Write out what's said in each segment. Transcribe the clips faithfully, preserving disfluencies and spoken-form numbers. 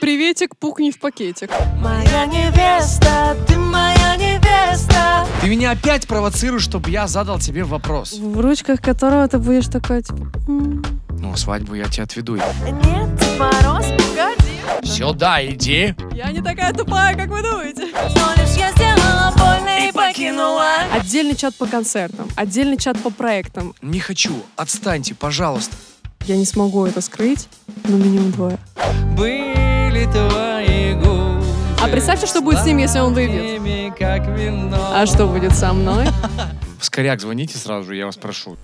Приветик, пухни в пакетик. Моя невеста, ты моя невеста. Ты меня опять провоцируешь, чтобы я задал тебе вопрос. В ручках которого ты будешь такой, типа... М-м. Ну, свадьбу я тебя отведу. Нет, Мороз, погоди. Сюда иди. Я не такая тупая, как вы думаете. Но лишь я сделала больно и покинула. Отдельный чат по концертам, отдельный чат по проектам. Не хочу. Отстаньте, пожалуйста. Я не смогу это скрыть, но минимум двое. Были твои губы. А представьте, что будет с ним, если он выйдет. А что будет со мной? В Скоряк звоните сразу же, я вас прошу.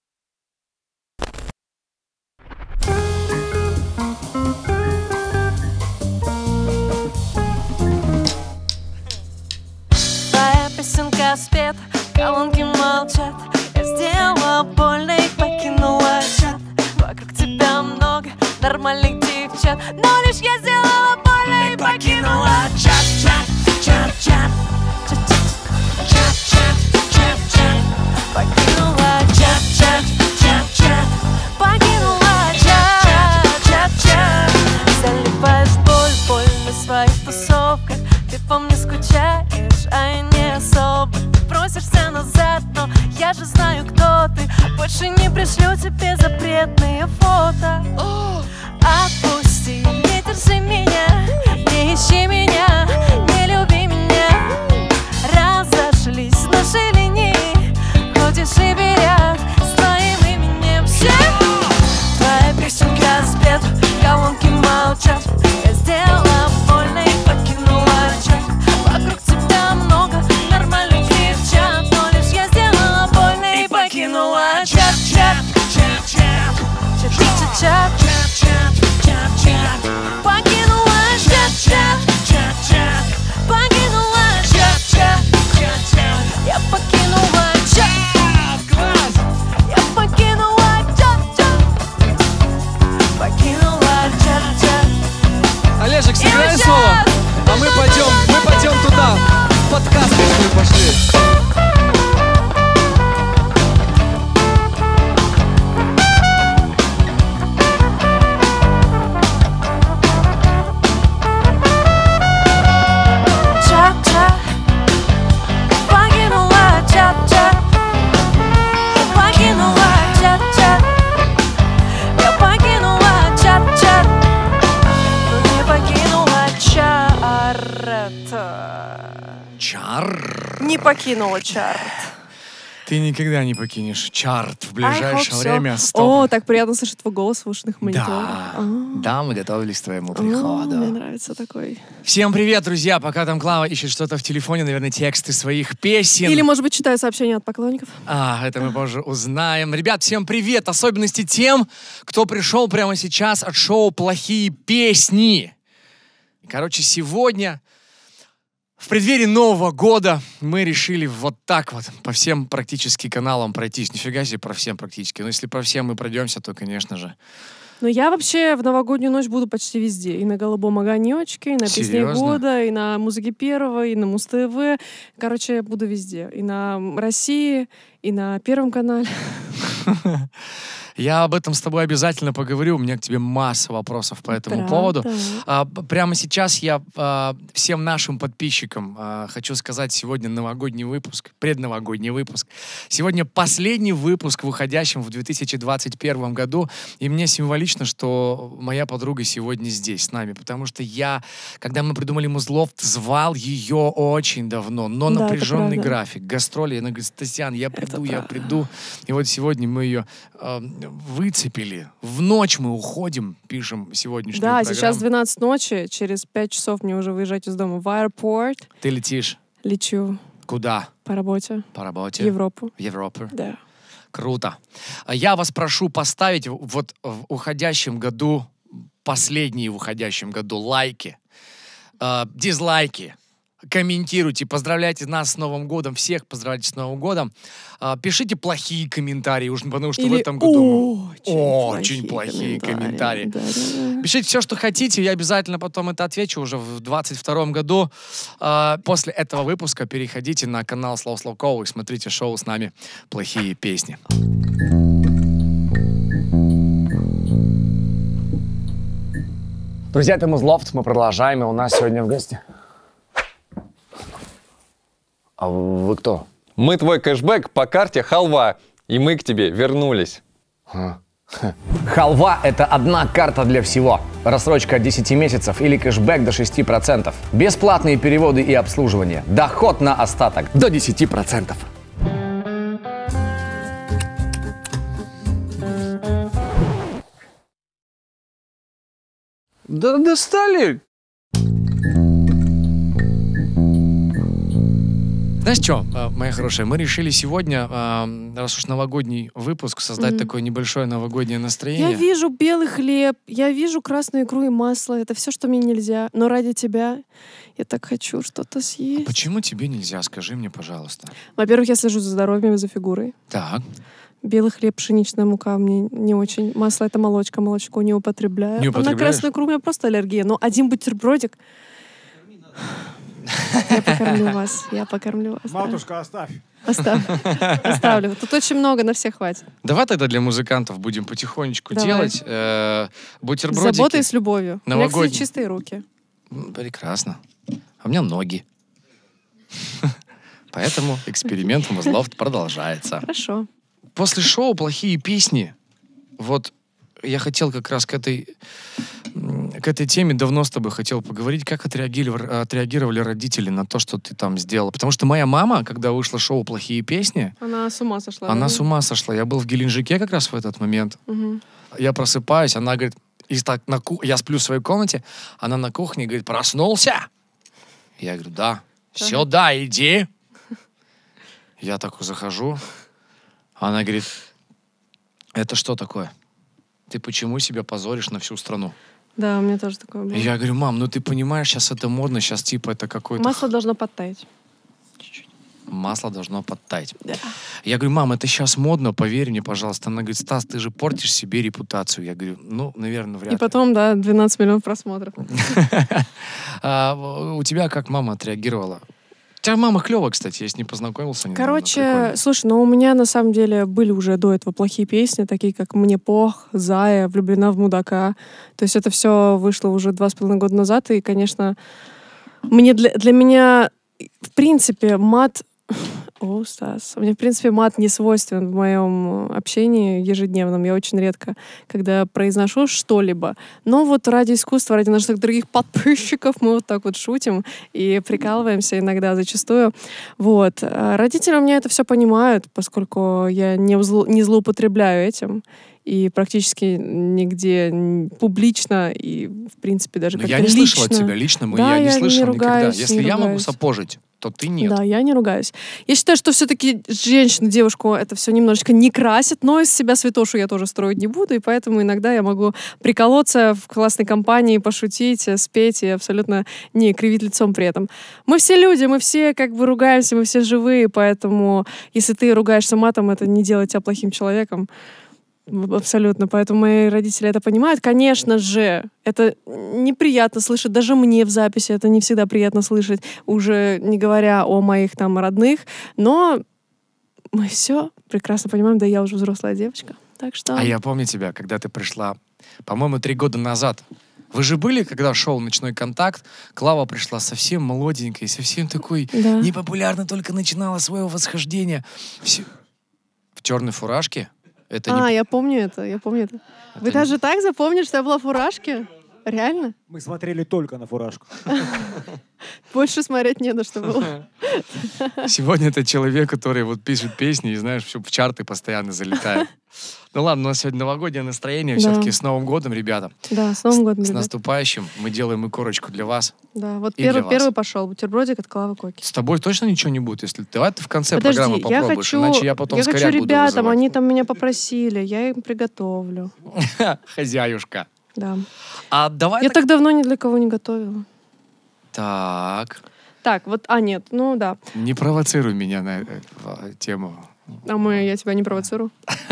Твоя песенка спета, колонки молчат. Я сделала больно и покинула чат. Вокруг тебя много нормальных девчат, но лишь я сделала больно и покинула чат, чат, чат, чат, чат, чат, чат, чат, чат, покинула чат, чат, чат, чат, покинула чат, чат, чат. Заливаешь боль, боль на своих тусовках. Ты по мне скучаешь, а я не особо. Ты просишься назад, но я же знаю, кто ты. Больше не пришлю тебе запретные фото. Отпусти, не держи меня, не ищи меня, не люби меня. Разошлись наши линии, ходишь и берят с твоим именем все. Твоя песенка спета, колонки молчат. Я сделала больно и покинула чат. Вокруг тебя много нормальных девчат, но лишь я сделала больно и покинула чат, чат, чат, чат, чат, чат, чат, чат, чат, чат, покинула чат, чат, чат, чат, покинула чат, чат, чат, чат. Я покинула чат, класс. Я покинула чат, чат, покинула чат, чат. Олежек, сыграй соло, а мы пойдем, мы пойдем туда, в подкаст, если мы пошли. Чат-чат, покинула чат-чат, покинула чат-чат. Я покинула чат-чат, но не покинула чарт. Чар. Не покинула чарт. Ты никогда не покинешь чарт в ближайшее I hope so. время. Стоп. О, так приятно слышать твой голос в ушных мониторах. Да, А. да, мы готовились к твоему О, приходу. мне нравится такой. Всем привет, друзья! Пока там Клава ищет что-то в телефоне, наверное, тексты своих песен. Или, может быть, читаю сообщения от поклонников. А, это мы позже узнаем. Ребят, всем привет! Особенности тем, кто пришел прямо сейчас от шоу «Плохие песни». Короче, сегодня, в преддверии Нового года, мы решили вот так вот по всем практически каналам пройтись. Нифига себе про всем практически. Но если про всем мы пройдемся, то, конечно же... Но я вообще в новогоднюю ночь буду почти везде. И на «Голубом огонечке», и на «Песне Серьезно? года», и на «Музыке первого», и на Муз-ТВ. Короче, я буду везде. И на России, и на Первом канале. Я об этом с тобой обязательно поговорю. У меня к тебе масса вопросов по этому Правда? поводу. А, п- прямо сейчас я а, всем нашим подписчикам а, хочу сказать, сегодня новогодний выпуск, предновогодний выпуск. Сегодня последний выпуск, выходящим в две тысячи двадцать первом году. И мне символично, что моя подруга сегодня здесь с нами. Потому что я, когда мы придумали Музлофт, звал ее очень давно. Но Да, это напряженный правда. график, гастроли. Она говорит: Стасян, я приду, я правда. приду. И вот сегодня мы ее э, выцепили. В ночь мы уходим, пишем сегодняшнюю Да, программу. сейчас двенадцать ночи. Через пять часов мне уже выезжать из дома в аэропорт. Ты летишь Лечу куда? по работе По работе? в Европу. В Европу. Да. Круто. А Я вас прошу поставить в- вот в уходящем году, последние в уходящем году лайки, э, дизлайки, комментируйте, поздравляйте нас с Новым годом, всех поздравляйте с Новым годом. А, пишите плохие комментарии, уж потому что в Или этом году очень, очень плохие комментарии. Да, да, да. Пишите все, что хотите, я обязательно потом это отвечу уже в двадцать втором году. А, после этого выпуска переходите на канал Слав Славкова и смотрите шоу с нами «Плохие песни». Друзья, это Музлофт, мы продолжаем, и у нас сегодня в гости. А вы кто? Мы твой кэшбэк по карте халва, и мы к тебе вернулись. А. Халва – это одна карта для всего. Рассрочка от десяти месяцев или кэшбэк до шести процентов. Бесплатные переводы и обслуживание. Доход на остаток до десяти процентов. Да достали! Знаешь что, моя хорошая, мы решили сегодня, раз уж новогодний выпуск, создать mm. такое небольшое новогоднее настроение. Я вижу белый хлеб, я вижу красную икру и масло. Это все, что мне нельзя. Но ради тебя я так хочу что-то съесть. А почему тебе нельзя? Скажи мне, пожалуйста. Во-первых, я слежу за здоровьем и за фигурой. Так. Белый хлеб, пшеничная мука мне не очень. Масло — это молочка, молочко не употребляю. Не употребляешь? А на красную икру у меня просто аллергия. Но один бутербродик... Я покормлю вас, я покормлю вас. Матушка, да. оставь. Оставь. Оставлю. Тут очень много, на всех хватит. Давай тогда для музыкантов будем потихонечку Давай. делать э, бутербродики. С заботой и с любовью. Новогодний. У меня, кстати, чистые руки. Прекрасно. А у меня ноги. Поэтому эксперимент Музлофт продолжается. Хорошо. После шоу «Плохие песни» вот я хотел как раз к этой, к этой теме давно с тобой хотел поговорить, как отреагировали, отреагировали родители на то, что ты там сделал. Потому что моя мама, когда вышло шоу «Плохие песни», она с ума сошла. Она да? с ума сошла. Я был в Геленджике как раз в этот момент. Угу. Я просыпаюсь, она говорит, и так на ку... я сплю в своей комнате, она на кухне говорит, проснулся? Я говорю, да. Сюда иди. Я такой захожу. Она говорит, это что такое? Ты почему себя позоришь на всю страну? Да, у меня тоже такое было. Я говорю, мам, ну ты понимаешь, сейчас это модно, сейчас типа это какой-то... Масло должно подтаять. Чуть-чуть. Масло должно подтаять. Да. Я говорю, мам, это сейчас модно, поверь мне, пожалуйста. Она говорит, Стас, ты же портишь себе репутацию. Я говорю, ну, наверное, вряд ли. И потом, да, двенадцать миллионов просмотров. У тебя как мама отреагировала? У тебя мама клевая, кстати, я с ней познакомился. Короче, слушай, ну у меня на самом деле были уже до этого плохие песни, такие как «Мне пох», «Зая», «Влюблена в мудака». То есть это все вышло уже два с половиной года назад, и, конечно, мне для, для меня, в принципе, мат... О, Стас, мне, в принципе, мат не свойственен в моем общении ежедневном. Я очень редко, когда произношу что-либо. Но вот ради искусства, ради наших других подписчиков мы вот так вот шутим и прикалываемся иногда, зачастую. Вот. Родители у меня это все понимают, поскольку я не, зло, не злоупотребляю этим. И практически нигде публично и, в принципе, даже как-то лично. Я не слышал от тебя лично, да, я не я слышал не ругаюсь, никогда. Если не я могу ругаюсь. сапожить, то ты нет. Да, я не ругаюсь. Я считаю, что все-таки женщину, девушку это все немножечко не красит, но из себя святошу я тоже строить не буду, и поэтому иногда я могу приколоться в классной компании, пошутить, спеть и абсолютно не кривить лицом при этом. Мы все люди, мы все как бы ругаемся, мы все живые, поэтому если ты ругаешься матом, это не делает тебя плохим человеком. Абсолютно. Поэтому мои родители это понимают. Конечно же, это неприятно слышать. Даже мне в записи это не всегда приятно слышать, уже не говоря о моих там родных. Но мы все прекрасно понимаем. Да, я уже взрослая девочка. Так что... А я помню тебя, когда ты пришла, по-моему, три года назад. Вы же были, когда шоу «Ночной контакт», Клава пришла совсем молоденькой, совсем такой да. непопулярной, только начинала свое восхождение. Все... В черной фуражке. Это а, не... я помню это, я помню это. это Вы не... даже так запомнили, что я была в фуражке? Реально? Мы смотрели только на фуражку. Больше смотреть не на что было. Сегодня это человек, который вот пишет песни и, знаешь, все в чарты постоянно залетает. Ну ладно, у нас сегодня новогоднее настроение. Да. Все-таки с Новым годом, ребята. Да, с Новым годом, С ребят. наступающим. Мы делаем икорочку для вас. Да, вот И первый, для вас. первый пошел. Бутербродик от Клавы Коки. С тобой точно ничего не будет, если давай ты в конце Подожди, программы я попробуешь, хочу, иначе я потом я скоряк хочу буду ребятам, вызывать. они там меня попросили, я им приготовлю. Хозяюшка. Да. А давай Я так... так давно ни для кого не готовила. Так. Так, вот, а нет, ну да. Не провоцируй меня на эту тему. А мы, я тебя не провоцирую.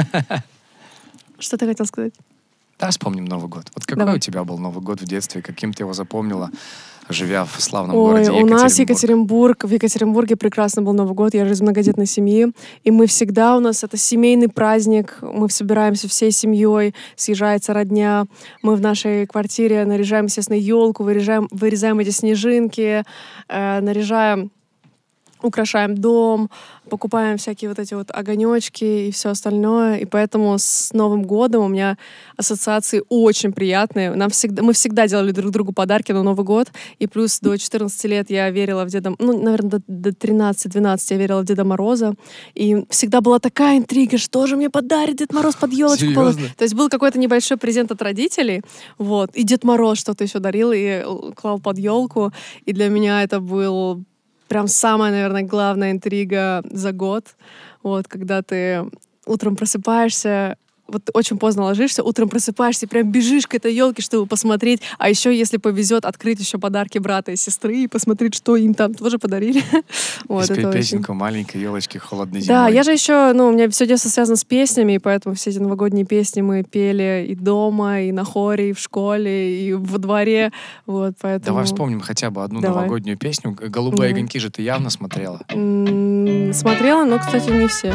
Что ты хотел сказать? Да, вспомним Новый год. Вот какой Давай. у тебя был Новый год в детстве, каким ты его запомнила? живя в славном Ой, городе у Екатеринбург. нас Екатеринбург, в Екатеринбурге прекрасно был Новый год, я же из многодетной семьи, и мы всегда, у нас это семейный праздник, мы собираемся всей семьей, съезжается родня, мы в нашей квартире наряжаем, естественно, елку, вырежаем, вырезаем эти снежинки, э, наряжаем, украшаем дом, покупаем всякие вот эти вот огонечки и все остальное. И поэтому с Новым годом у меня ассоциации очень приятные. Нам всегда, мы всегда делали друг другу подарки на Новый год. И плюс до четырнадцати лет я верила в Деда... Ну, наверное, до, до тринадцати-двенадцати я верила в Деда Мороза. И всегда была такая интрига, что же мне подарит Дед Мороз под елочку. Серьезно? То есть был какой-то небольшой презент от родителей. Вот. И Дед Мороз что-то еще дарил и клал под елку. И для меня это был... Прям самая, наверное, главная интрига за год. Вот, когда ты утром просыпаешься, вот очень поздно ложишься, утром просыпаешься и прям бежишь к этой елке, чтобы посмотреть. А еще, если повезет, открыть еще подарки брата и сестры и посмотреть, что им там тоже подарили. Вот, И спеть это песенку очень... «Маленькой елочки холодной Да, зимой». я же еще, ну, у меня все детство связано с песнями, и поэтому все эти новогодние песни мы пели и дома, и на хоре, и в школе, и во дворе. Вот, поэтому... Давай вспомним хотя бы одну Давай. новогоднюю песню. «Голубые Мгм. огоньки» же ты явно смотрела. М, Смотрела, но, кстати, не все.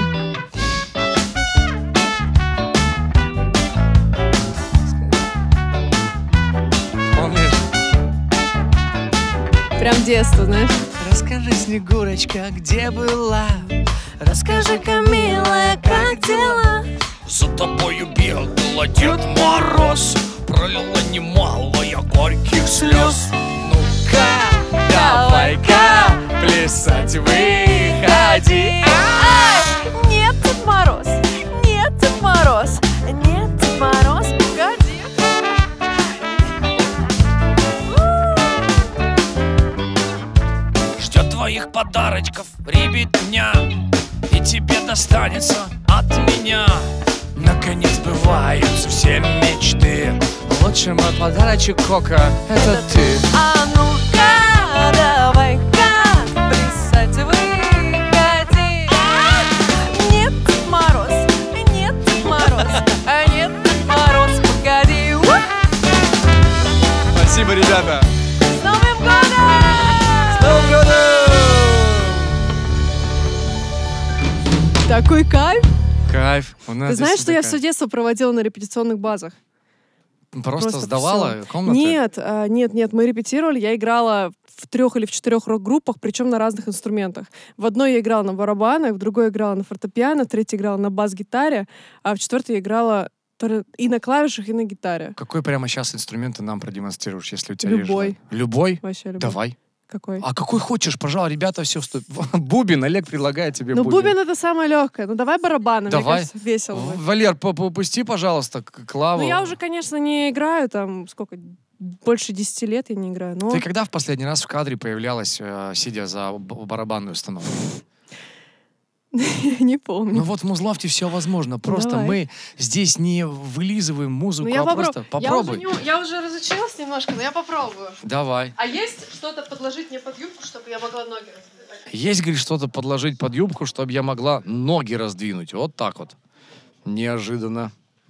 Помнишь? Прям детство, знаешь. Расскажи, Снегурочка, где была? Расскажи-ка, милая, как дела? За тобою бегал Дед Мороз, пролила немало я горьких слез. Ну-ка, давай-ка плясать выходи. Ай! Нет, Дед Мороз, нет, Дед Мороз, нет, Дед Мороз, погоди. Ждет твоих подарочков ребятня, и тебе достанется от меня. Наконец сбываются все мечты. Лучший мой подарочек, Кока, это ты. А ну-ка, давай-ка плясать выходи. Нет, Дед Мороз, нет, Дед Мороз, а нет, Дед Мороз, погоди. У! Спасибо, ребята. С Новым годом! С Новым годом! Такой кайф. Кайф. У нас Ты знаешь, здесь что я такая- все детство проводила на репетиционных базах? Просто, Просто сдавала всё. комнаты? Нет, а, нет, нет, мы репетировали, я играла в трех или в четырех рок-группах, причем на разных инструментах. В одной я играла на барабанах, в другой я играла на фортепиано, в третьей играла на бас-гитаре, а в четвертой я играла то- и на клавишах, и на гитаре. Какой прямо сейчас инструмент ты нам продемонстрируешь, если у тебя есть Любой. желание? Любой? Вообще любой. Давай. Какой? А какой хочешь, пожалуйста, ребята, все вступ. Бубен, Олег предлагает тебе Ну, бубен. бубен — это самое легкое. Ну, давай барабаны, Давай. мне кажется, весело. В- будет. Валер, по- попусти, пожалуйста, к- клаву. Ну, я уже, конечно, не играю, там, сколько, больше десяти лет я не играю, но... Ты когда в последний раз в кадре появлялась, э, сидя за б- барабанную установку? не помню. Ну вот в Музлофте все возможно. Просто Давай. мы здесь не вылизываем музыку, Ну, я а попро- просто Я попробуй. уже, не у- я уже разучилась немножко, но я попробую. Давай. А есть что-то подложить мне под юбку, чтобы я могла ноги раздвигать? Есть, говорит, что-то подложить под юбку, чтобы я могла ноги раздвинуть. Вот так вот. Неожиданно.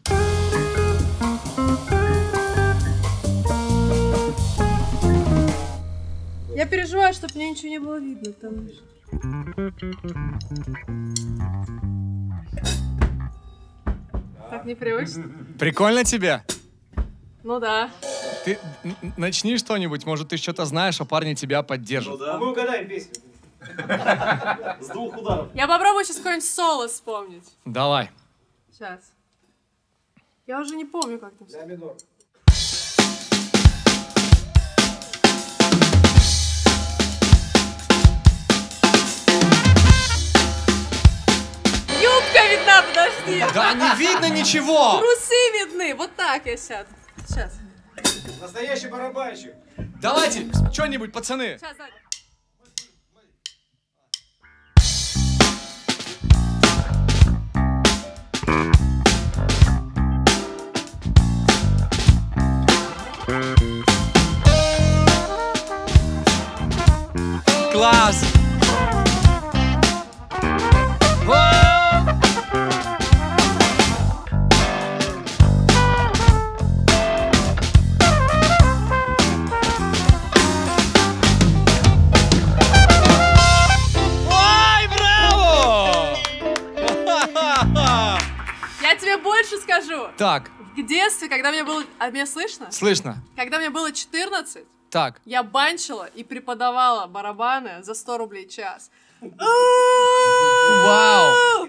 Я переживаю, чтобы мне ничего не было видно. Там... Так непривычно. Прикольно тебе? Ну да. Ты н- н- начни что-нибудь, может, ты что-то знаешь, а парни тебя поддержат. А мы угадаем песню. С двух ударов. Я попробую сейчас какой-нибудь соло вспомнить. Давай. Сейчас. Я уже не помню, как там. Ля минор. Юбка видна, подожди. Да не видно ничего! Трусы видны. Вот так я сяду. Сейчас. Настоящий барабанщик. Давайте, что-нибудь, пацаны. Сейчас, Даня. Класс! скажу. Так, В детстве, когда мне было... А меня слышно? слышно. Когда мне было четырнадцать, Так. я банчила и преподавала барабаны за сто рублей в час. Вау!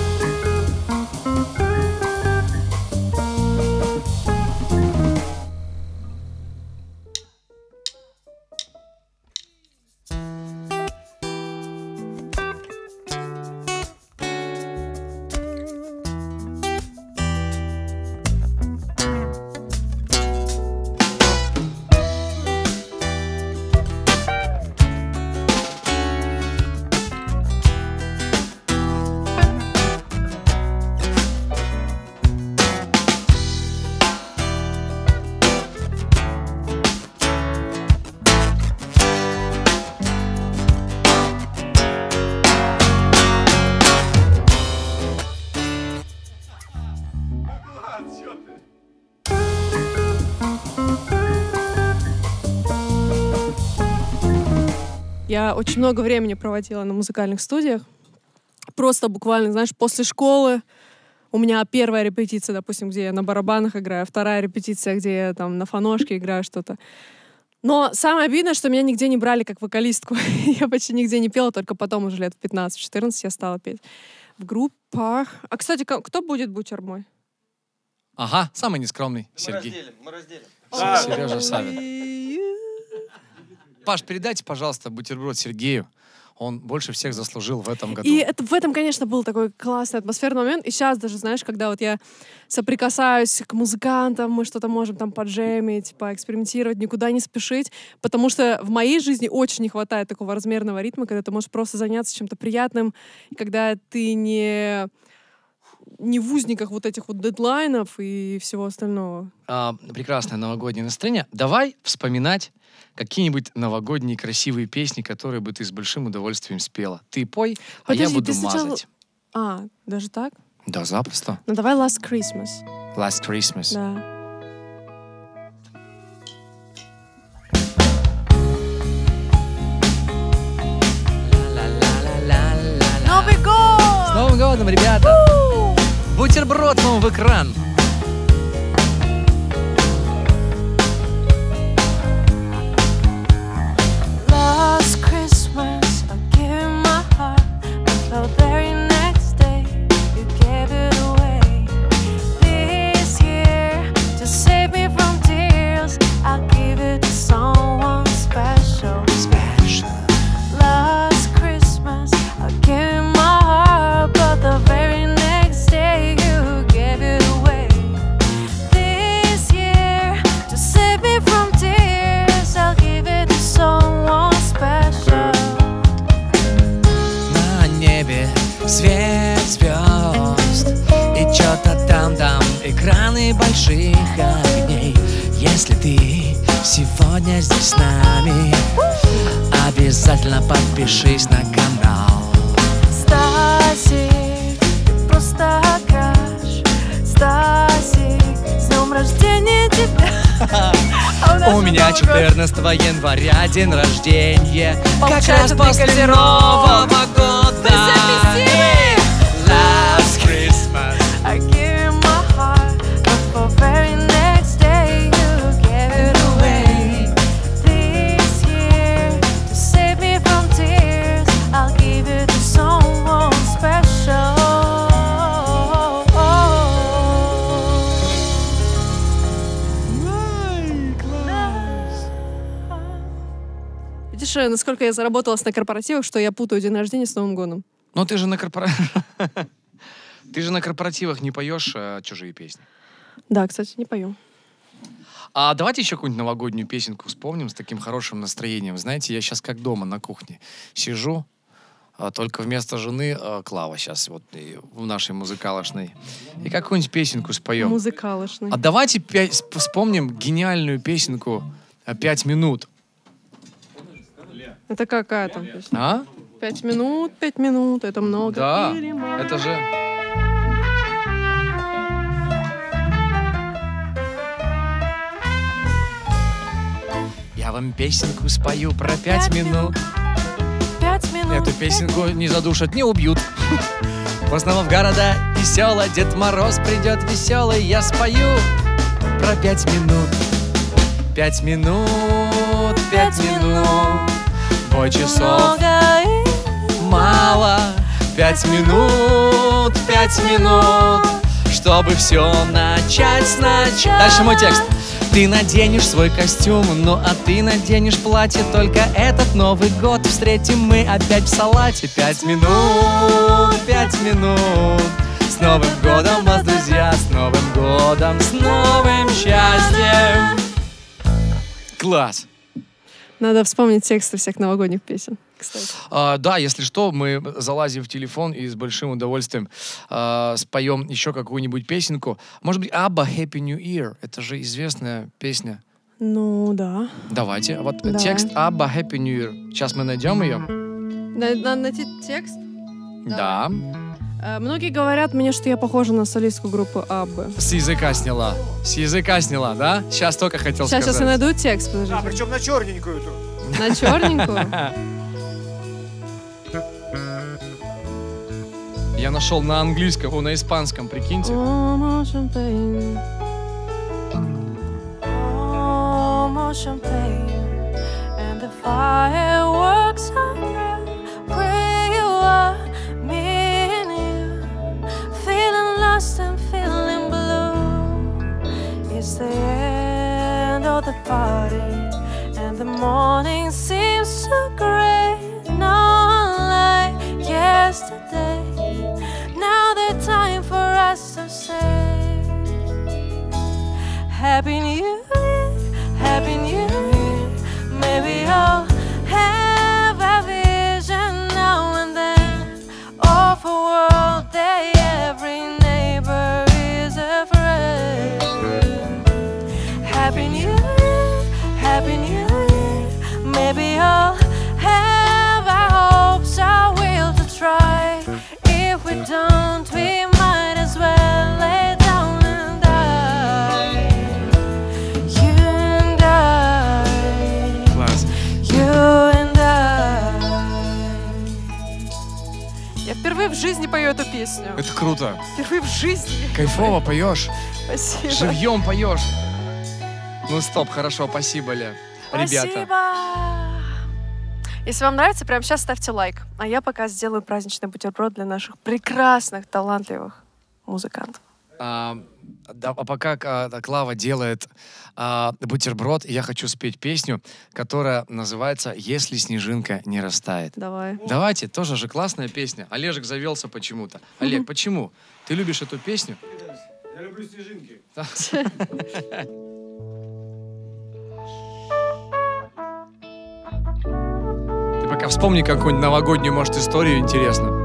Я очень много времени проводила на музыкальных студиях. Просто буквально, знаешь, после школы у меня первая репетиция, допустим, где я на барабанах играю, вторая репетиция, где я там на фоножке играю что-то. Но самое обидное, что меня нигде не брали как вокалистку. Я почти нигде не пела, только потом уже лет в пятнадцать-четырнадцать я стала петь в группах. А, кстати, кто будет бутер мой? Ага, самый нескромный, Мы Сергей. разделим, мы разделим. Сережа Савин. Паш, передайте, пожалуйста, бутерброд Сергею. Он больше всех заслужил в этом году. И это, в этом, конечно, был такой классный атмосферный момент. И сейчас даже, знаешь, когда вот я соприкасаюсь к музыкантам, мы что-то можем там поджемить, поэкспериментировать, никуда не спешить. Потому что в моей жизни очень не хватает такого размерного ритма, когда ты можешь просто заняться чем-то приятным, когда ты не... не в узниках вот этих вот дедлайнов и всего остального. А, прекрасное новогоднее настроение. Давай вспоминать какие-нибудь новогодние красивые песни, которые бы ты с большим удовольствием спела. Ты пой, а Подожди, я буду ты сначала- мазать. А, даже так? Да, запросто. Ну давай Last Christmas. Last Christmas. Да. Новый год! С Новым годом, ребята! Бутерброд вам в экран! Last Christmas, I gave you my heart, but the very next day, you gave it away. This year, to save me from tears, I'll give it to someone special. Special. Last Christmas, I gave you my heart, but the very next day, you gave it away. This year, to save me from tears, I'll give it to someone special. На небе свет звезд, и чё-то там-там экраны больших огней. Если ты сегодня здесь с нами, обязательно подпишись на канал. Стасик, ты просто краш. Стасик, с днем рождения тебя. А нас У меня Новый год. четырнадцатого января день рождения, как Получается, раз ты после Козерог. Нового года. совместимы. Last Christmas. I give you my heart, but for very next day you gave it away. This year, to save me from tears, I'll give it to someone special. Видишь, э, насколько я заработалась на корпоративах, что я путаю день рождения с Новым годом. Но ты же на корпора... Ты же на корпоративах не поешь э, чужие песни. Да, кстати, не пою. А давайте еще какую-нибудь новогоднюю песенку вспомним с таким хорошим настроением. Знаете, я сейчас как дома на кухне сижу, а только вместо жены а, Клава сейчас вот и в нашей музыкалошной. И какую-нибудь песенку споем. Музыкалошный. А давайте пя- сп- вспомним гениальную песенку а, «Пять минут». Это какая там песня? А? Пять минут, пять минут, это много Да, или мало? это же... Я вам песенку спою про пять Пять минут. Пять минут. Эту песенку не задушат, не убьют. снова в города весело, Дед Мороз придет веселый. Я спою про пять минут. Пять минут, пять минут, бой часов мало. Пять минут, пять минут, чтобы все начать сначала. Дальше мой текст. Ты наденешь свой костюм, ну а ты наденешь платье. Только этот Новый год встретим мы опять в салате. Пять минут, пять минут. С Новым годом вас, друзья, с Новым годом, с новым счастьем. Класс. Надо вспомнить тексты всех новогодних песен, кстати. А, да, если что, мы залазим в телефон и с большим удовольствием а, споем еще какую-нибудь песенку. Может быть, Абба «Happy New Year». Это же известная песня. Ну, да. Давайте. Вот Давай. текст Абба «Happy New Year». Сейчас мы найдем ее. Надо найти текст? Да. Э, Многие говорят мне, что я похожа на солистку группы Аббы. С языка сняла. С языка сняла, да? Сейчас только хотел Сейчас, сказать. сейчас я найду текст, подожди. А, причем на черненькую-то. На черненькую? Я нашел на английском, о, на испанском, прикиньте. Oh, more champagne. Oh, more champagne and the fireworks are real. Where you are, me and you, feeling lost and feeling blue. It's the end of the party and the morning seems so great. Not like yesterday. Now the time for us to say Happy New Year, Happy New Year. Maybe I'll have a vision now and then of a world that every neighbor is afraid. Happy New Year, Happy New Year. Maybe I'll have our hopes, our will to try. If we don't, we might as well lay down and die. You and I. Класс. You and I. Я впервые в жизни пою эту песню. Это круто. Впервые в жизни. Кайфово поешь. Спасибо. Живьем поешь. Ну стоп, хорошо, спасибо, Ля. Ребята. Спасибо. Если вам нравится, прямо сейчас ставьте лайк. А я пока сделаю праздничный бутерброд для наших прекрасных, талантливых музыкантов. А, да, а пока а, Клава делает а, бутерброд, я хочу спеть песню, которая называется «Если снежинка не растает». Давай. Давайте, тоже же классная песня. Олежек завелся почему-то. Олег, почему? Ты любишь эту песню? Я люблю снежинки. Ты пока вспомни какую-нибудь новогоднюю, может, историю интересную.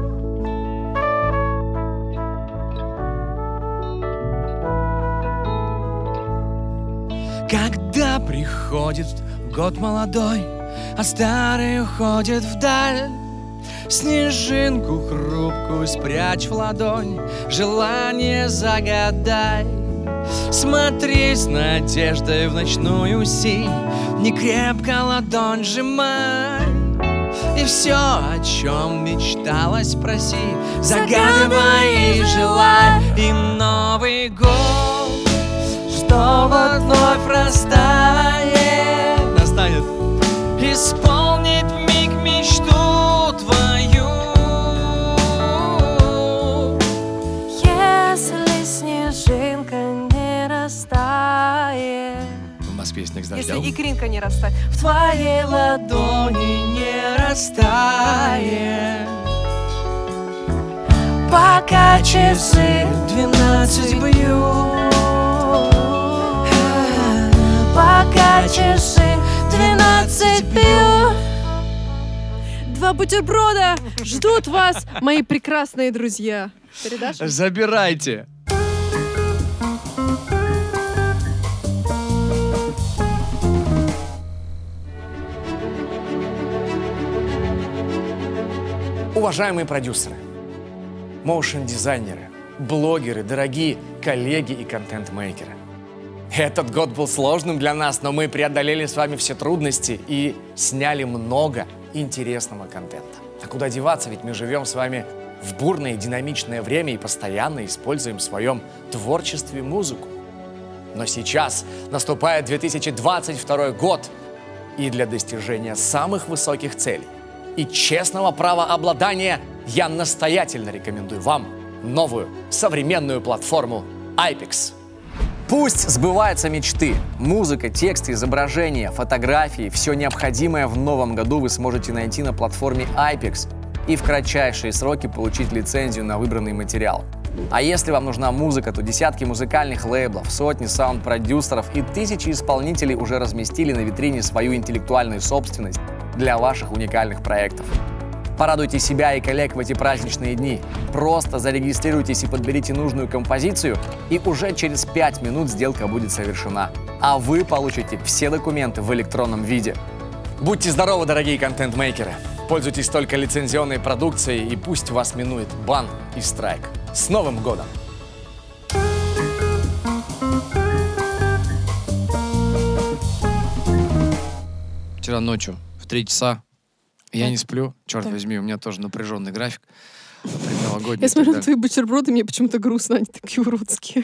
Когда приходит год молодой, а старый уходит вдаль, снежинку хрупкую спрячь в ладонь, желание загадай. Смотри с надеждой в ночную синь, не крепко ладонь сжимай. И все, о чем мечталось, проси, загадывай и желай. И Новый год, что вот вновь растает, настанет, исполнит вмиг мечту твою. Если снежинка не растает, У нас песня с Если дождем. икринка не растает. в твоей ладони Не растает, пока часы двенадцать бьют. Пока часы двенадцать бьют. Два бутерброда ждут вас, мои прекрасные друзья. Передашь? Забирайте. Уважаемые продюсеры, моушн-дизайнеры, блогеры, дорогие коллеги и контент-мейкеры. Этот год был сложным для нас, но мы преодолели с вами все трудности и сняли много интересного контента. А куда деваться, ведь мы живем с вами в бурное и динамичное время и постоянно используем в своем творчестве музыку. Но сейчас наступает две тысячи двадцать второй год, и для достижения самых высоких целей и честного правообладания я настоятельно рекомендую вам новую современную платформу айпекс. Пусть сбываются мечты. Музыка, тексты, изображения, фотографии, все необходимое в новом году вы сможете найти на платформе айпекс и в кратчайшие сроки получить лицензию на выбранный материал. А если вам нужна музыка, то десятки музыкальных лейблов, сотни саунд-продюсеров и тысячи исполнителей уже разместили на витрине свою интеллектуальную собственность для ваших уникальных проектов. Порадуйте себя и коллег в эти праздничные дни. Просто зарегистрируйтесь и подберите нужную композицию, и уже через пять минут сделка будет совершена. А вы получите все документы в электронном виде. Будьте здоровы, дорогие контент-мейкеры! Пользуйтесь только лицензионной продукцией, и пусть вас минует бан и страйк. С Новым годом! Вчера ночью в три часа я Так. не сплю, черт Так. возьми, у меня тоже напряженный график предновогодний. Я и смотрю так на твои бутерброды, мне почему-то грустно, они такие уродские.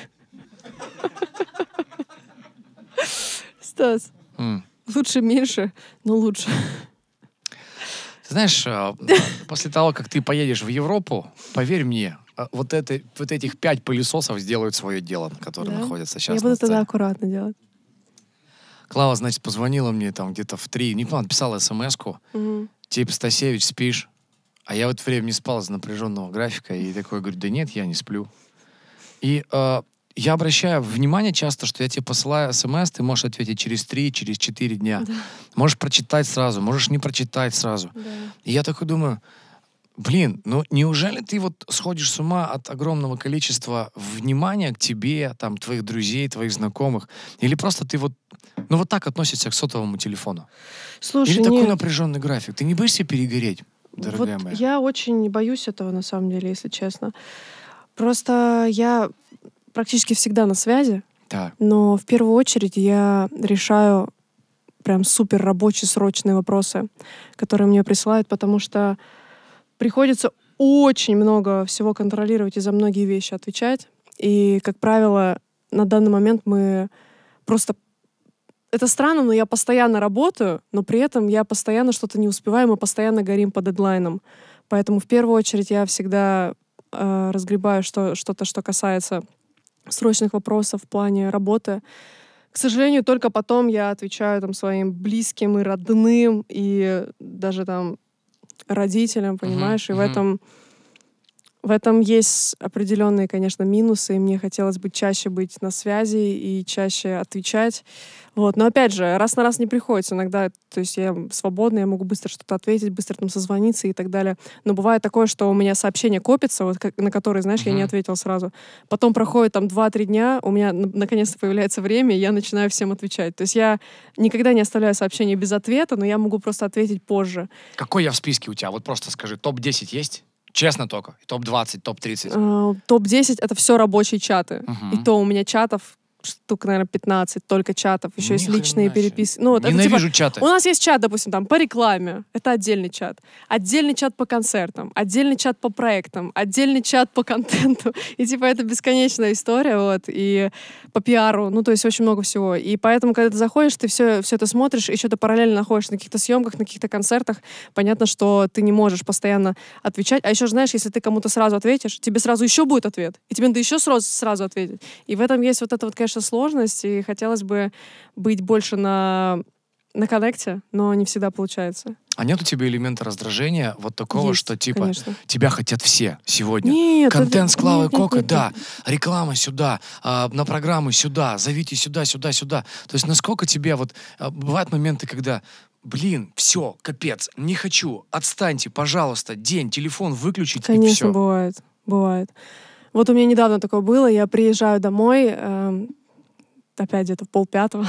Стас, далее. М. лучше меньше, но лучше. Ты знаешь, э, после того, как ты поедешь в Европу, поверь мне, э, вот, это, вот этих пять пылесосов сделают свое дело, которые Да? находятся сейчас Я на буду тогда сцене. аккуратно делать. Клава, значит, позвонила мне там где-то в три, не помню, написала смс-ку, Мгм. типа, Стасевич, спишь? А я в это время не спал из-за напряженного графика, и такой говорю, да нет, я не сплю. И э, я обращаю внимание часто, что я тебе посылаю смс, ты можешь ответить через три, через четыре дня. Да. Можешь прочитать сразу, можешь не прочитать сразу. Да. И я такой думаю, блин, ну неужели ты вот сходишь с ума от огромного количества внимания к тебе, там, твоих друзей, твоих знакомых? Или просто ты вот, ну вот так относишься к сотовому телефону? Слушай, Или такой нет. напряженный график? Ты не боишься перегореть, дорогая Вот моя? я очень боюсь этого, на самом деле, если честно. Просто я практически всегда на связи, Так. но в первую очередь я решаю прям супер рабочие срочные вопросы, которые мне присылают, потому что приходится очень много всего контролировать и за многие вещи отвечать. И, как правило, на данный момент мы просто... Это странно, но я постоянно работаю, но при этом я постоянно что-то не успеваю, мы постоянно горим по дедлайнам. Поэтому в первую очередь я всегда э, разгребаю что, что-то, что касается срочных вопросов в плане работы. К сожалению, только потом я отвечаю там своим близким и родным, и даже там родителям, понимаешь? Мгм, И в мгм. этом, в этом есть определенные, конечно, минусы, и мне хотелось бы чаще быть на связи и чаще отвечать. Вот. Но опять же, раз на раз не приходится. Иногда, то есть я свободна, я могу быстро что-то ответить, быстро там созвониться и так далее. Но бывает такое, что у меня сообщение копится, вот, как- на которые, знаешь, я не Мгм. ответила сразу. Потом проходит там два-три дня, у меня н- наконец-то появляется время, и я начинаю всем отвечать. То есть я никогда не оставляю сообщение без ответа, но я могу просто ответить позже. Какой я в списке у тебя? Вот просто скажи, топ десять есть? Честно только. топ двадцать, топ тридцать. Э, топ десять — это все рабочие чаты. Мгм. И то у меня чатов штук, наверное, пятнадцать, только чатов. Еще есть Ни хрена личные себе. переписки. Ну, вот это Ненавижу типа- чаты. У нас есть чат, допустим, там по рекламе. Это отдельный чат. Отдельный чат по концертам. Отдельный чат по проектам. Отдельный чат по контенту. И типа это бесконечная история. Вот. И по пиару. Ну, то есть очень много всего. И поэтому, когда ты заходишь, ты все, все это смотришь, еще ты параллельно находишься на каких-то съемках, на каких-то концертах. Понятно, что ты не можешь постоянно отвечать. А еще, знаешь, если ты кому-то сразу ответишь, тебе сразу еще будет ответ. И тебе надо еще сразу, сразу ответить. И в этом есть вот эта вот, конечно, сложность. И хотелось бы быть больше на, на коннекте, но не всегда получается. А нет у тебя элемента раздражения вот такого, Есть, что типа конечно. тебя хотят все сегодня? Нет, Контент это- с Клавой нет, нет, Кока, нет, да. нет. Реклама сюда, а, на программу сюда, зовите сюда, сюда, сюда. То есть насколько тебе вот... а, бывают моменты, когда, блин, все, капец, не хочу, отстаньте, пожалуйста, день, телефон выключить, и Конечно, все. бывает. Бывает. Вот у меня недавно такое было. Я приезжаю домой, эм, опять где-то в полпятого.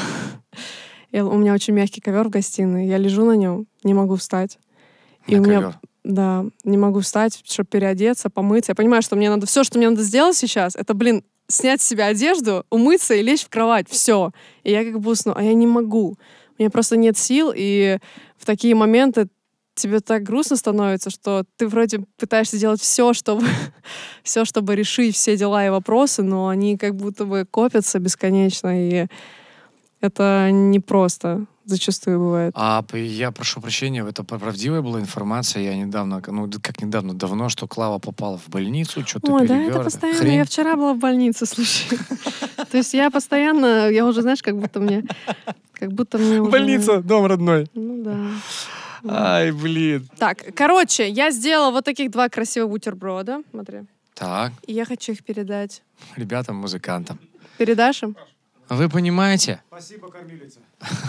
И у меня очень мягкий ковер в гостиной. Я лежу на нем, не могу встать. И На у меня, ковер. да, не могу встать, чтобы переодеться, помыться. Я понимаю, что мне надо все, что мне надо сделать сейчас, это, блин, снять с себя одежду, умыться и лечь в кровать. Все. И я как бы усну. А я не могу. У меня просто нет сил, и в такие моменты тебе так грустно становится, что ты вроде пытаешься делать все, чтобы, все, чтобы решить все дела и вопросы, но они как будто бы копятся бесконечно, и это непросто зачастую бывает. А п- я прошу прощения, это правдивая была информация. Я недавно, ну как недавно, давно, что Клава попала в больницу, что-то Ой, да, перебер. это постоянно. Хрень. Я вчера была в больнице, слушай. То есть я постоянно, я уже, знаешь, как будто мне... Как будто мне уже... Больница, дом родной. Ну да. Ай, блин. Так, короче, я сделала вот таких два красивых бутерброда. Смотри. Так, И я хочу их передать. ребятам, музыкантам. Передашь им? Вы понимаете? Спасибо, кормилица.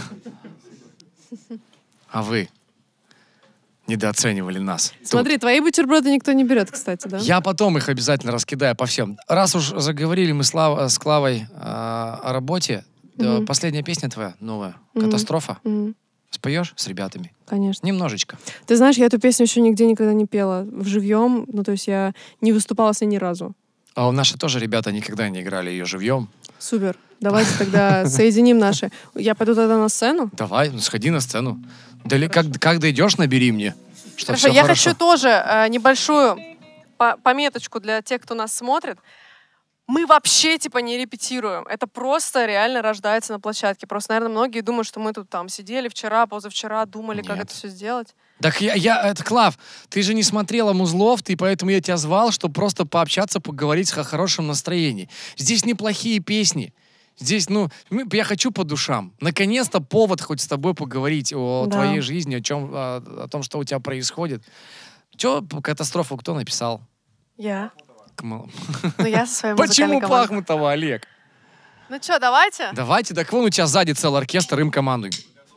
А вы недооценивали нас. Смотри, твои бутерброды никто не берет, кстати, да? Я потом их обязательно раскидаю по всем. Раз уж заговорили мы с, Лав- с Клавой э, о работе, э, Мгм. последняя песня твоя новая, Мгм. «Катастрофа». Мгм. Споешь с ребятами? Конечно. Немножечко. Ты знаешь, я эту песню еще нигде никогда не пела в живьем. Ну, то есть я не выступала с ней ни разу. А у наши тоже ребята никогда не играли ее живьем. Супер. Давайте тогда соединим наши. Я пойду тогда на сцену. Давай, ну, сходи на сцену. Дали, как, как дойдешь, набери мне. Что Хорошо, все я хорошо. хочу тоже э, небольшую по- пометочку для тех, кто нас смотрит. Мы вообще, типа, не репетируем. Это просто реально рождается на площадке. Просто, наверное, многие думают, что мы тут там сидели вчера, позавчера, думали, как Нет. это все сделать. Так я, я, это, Клав, ты же не смотрела Музлов, ты, поэтому я тебя звал, чтобы просто пообщаться, поговорить о хорошем настроении. Здесь неплохие песни. Здесь, ну, мы- я хочу по душам. Наконец-то повод хоть с тобой поговорить о Да. твоей жизни, о, чем, о, о том, что у тебя происходит. Че, катастрофу кто написал? Я. Км- Ну, я со своей Почему музыкальной командой. Пахмутова, Олег? Ну что, давайте? Давайте, так вон у тебя сзади целый оркестр, им командуй.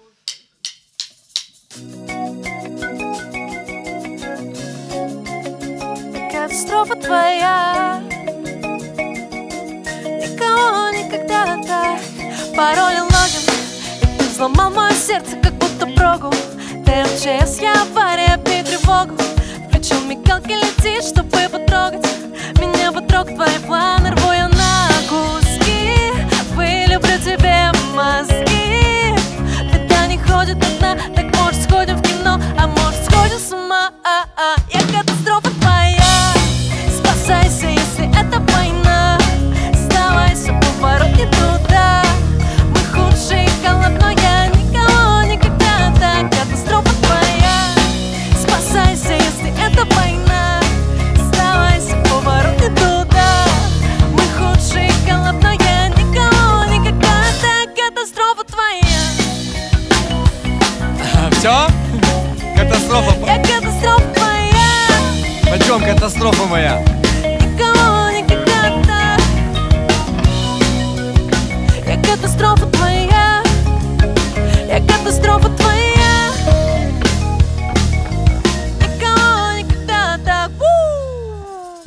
Катастрофа твоя. Никого никогда так паролил логин. И ты взломал мое сердце, как будто прогу. ТМЧС, я авария, бей тревогу. Включил мигалки, летит, чтобы потрогать меня, потрогать твои планы. Рву я на куски. Вылюблю тебе мозги. Беда не ходит одна. Так может сходим в кино, а может сходим с ума. А-а. Я катастрофа твоя. Спасайся, если это война. Сдавайся, поворот не туда. Мы худшие, холодно, я никого никогда так. Катастрофа твоя. Спасайся, если это война. Сдавайся, поворот не туда. Мы худшие, холодно, я никого никогда так. Катастрофа твоя. Все? Катастрофа. Я катастрофа твоя. Пойдем, катастрофа моя. Никого никогда так. Я катастрофа твоя. Я катастрофа твоя. Никого никогда так. У!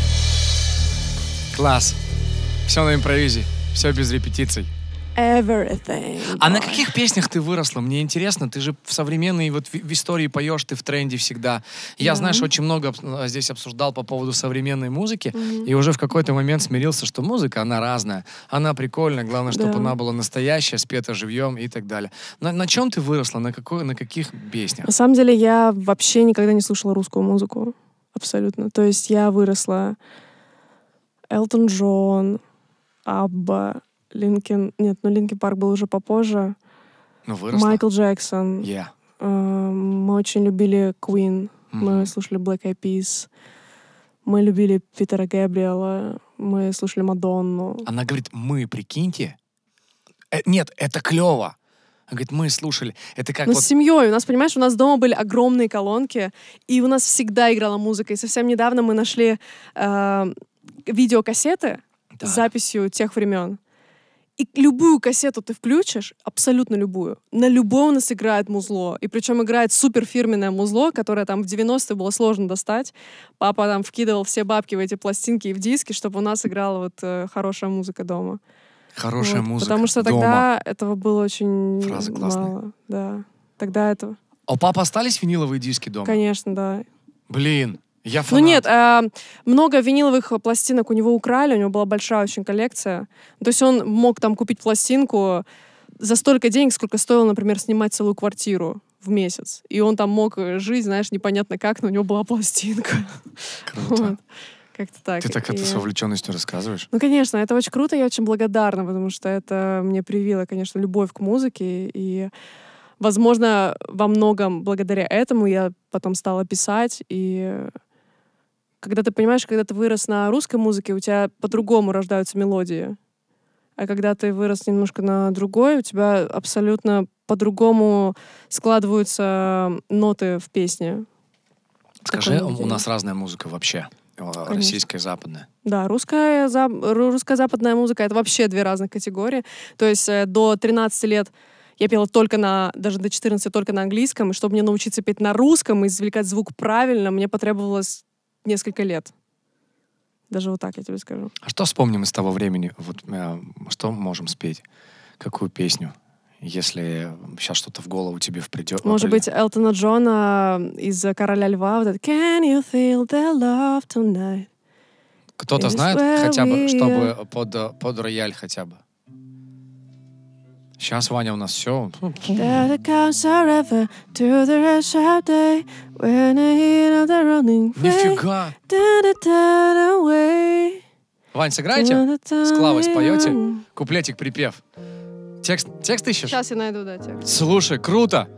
Класс. Все на импровизе. Все без репетиций. Everything. А на каких песнях ты выросла? Мне интересно, ты же в современной вот в, в истории поешь, ты в тренде всегда. Я, Да. знаешь, очень много обс- здесь обсуждал по поводу современной музыки, и уже в какой-то момент смирился, что музыка, она разная, она прикольная, главное, чтобы Да. она была настоящая, спета живьем и так далее. На, на чем ты выросла? На, какой, на каких песнях? На самом деле я вообще никогда не слушала русскую музыку. Абсолютно. То есть я выросла Элтон Джон, Абба, Линкин... Нет, ну Линкин Парк был уже попозже. Ну, выросла. Майкл Джексон. Я. Э, Мы очень любили Queen. Мы Мгм. слушали Black Eyed Peas. Мы любили Питера Гэбриэла. Мы слушали Мадонну. Она говорит, мы, прикиньте. Э, нет, это клево. Она говорит, мы слушали. Это как Ну, вот... с семьей. У нас, понимаешь, у нас дома были огромные колонки, и у нас всегда играла музыка. И совсем недавно мы нашли э, видеокассеты Да. с записью тех времен. И любую кассету ты включишь, абсолютно любую. На любой у нас играет музло. И причем играет супер фирменное музло, которое там в девяностые было сложно достать. Папа там вкидывал все бабки в эти пластинки и в диски, чтобы у нас играла вот э, хорошая музыка дома. Хорошая Вот. музыка. Потому что дома. тогда этого было очень Фраза классная. мало. Да. Тогда это... А у папы остались виниловые диски дома? Конечно, да. Блин, я Ну фанат. нет, а, много виниловых пластинок у него украли, у него была большая очень коллекция. То есть он мог там купить пластинку за столько денег, сколько стоило, например, снимать целую квартиру. в месяц. И он там мог жить, знаешь, непонятно как, но у него была пластинка. Круто. Вот. Как-то так. Ты так И- это с увлеченностью рассказываешь? Ну, конечно, это очень круто, я очень благодарна, потому что это мне привило, конечно, любовь к музыке. И, возможно, во многом благодаря этому я потом стала писать. И когда ты понимаешь, когда ты вырос на русской музыке, у тебя по-другому рождаются мелодии. А когда ты вырос немножко на другой, у тебя абсолютно по-другому складываются ноты в песне. Скажи, Такое у видение. нас разная музыка вообще. э, Российская и западная. Да, русская, за- русская западная музыка — это вообще две разных категории. То есть э, до тринадцати лет я пела только на, даже до четырнадцати только на английском, и чтобы мне научиться петь на русском и извлекать звук правильно, мне потребовалось несколько лет. Даже вот так я тебе скажу. А что вспомним из того времени? Вот э, что можем спеть? Какую песню? Если сейчас что-то в голову тебе впридет. Может быть, Элтона Джона из «Короля льва». Вот это «Can you feel the love tonight?» Кто-то Is знает where хотя бы, we чтобы под, э, под рояль хотя бы? Сейчас, Ваня, у нас все. There comes a river to the rush of day when the heat of the running rain Нифига! da-da-da away. Вань, сыграете? С Клавой споете? Куплетик, припев. Текст, текст ищешь? Сейчас я найду, да, текст. Слушай, круто!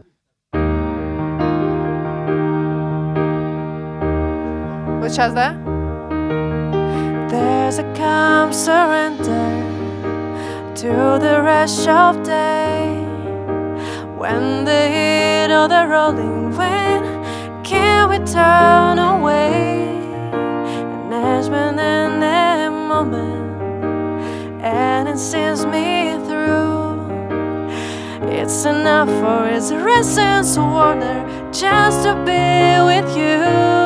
Вот сейчас, да? There's a calm surrender to the rush of day when the heat of the rolling wind can we turn away and there's been in that moment and it sees me through. It's enough for its essence wonder just to be with you.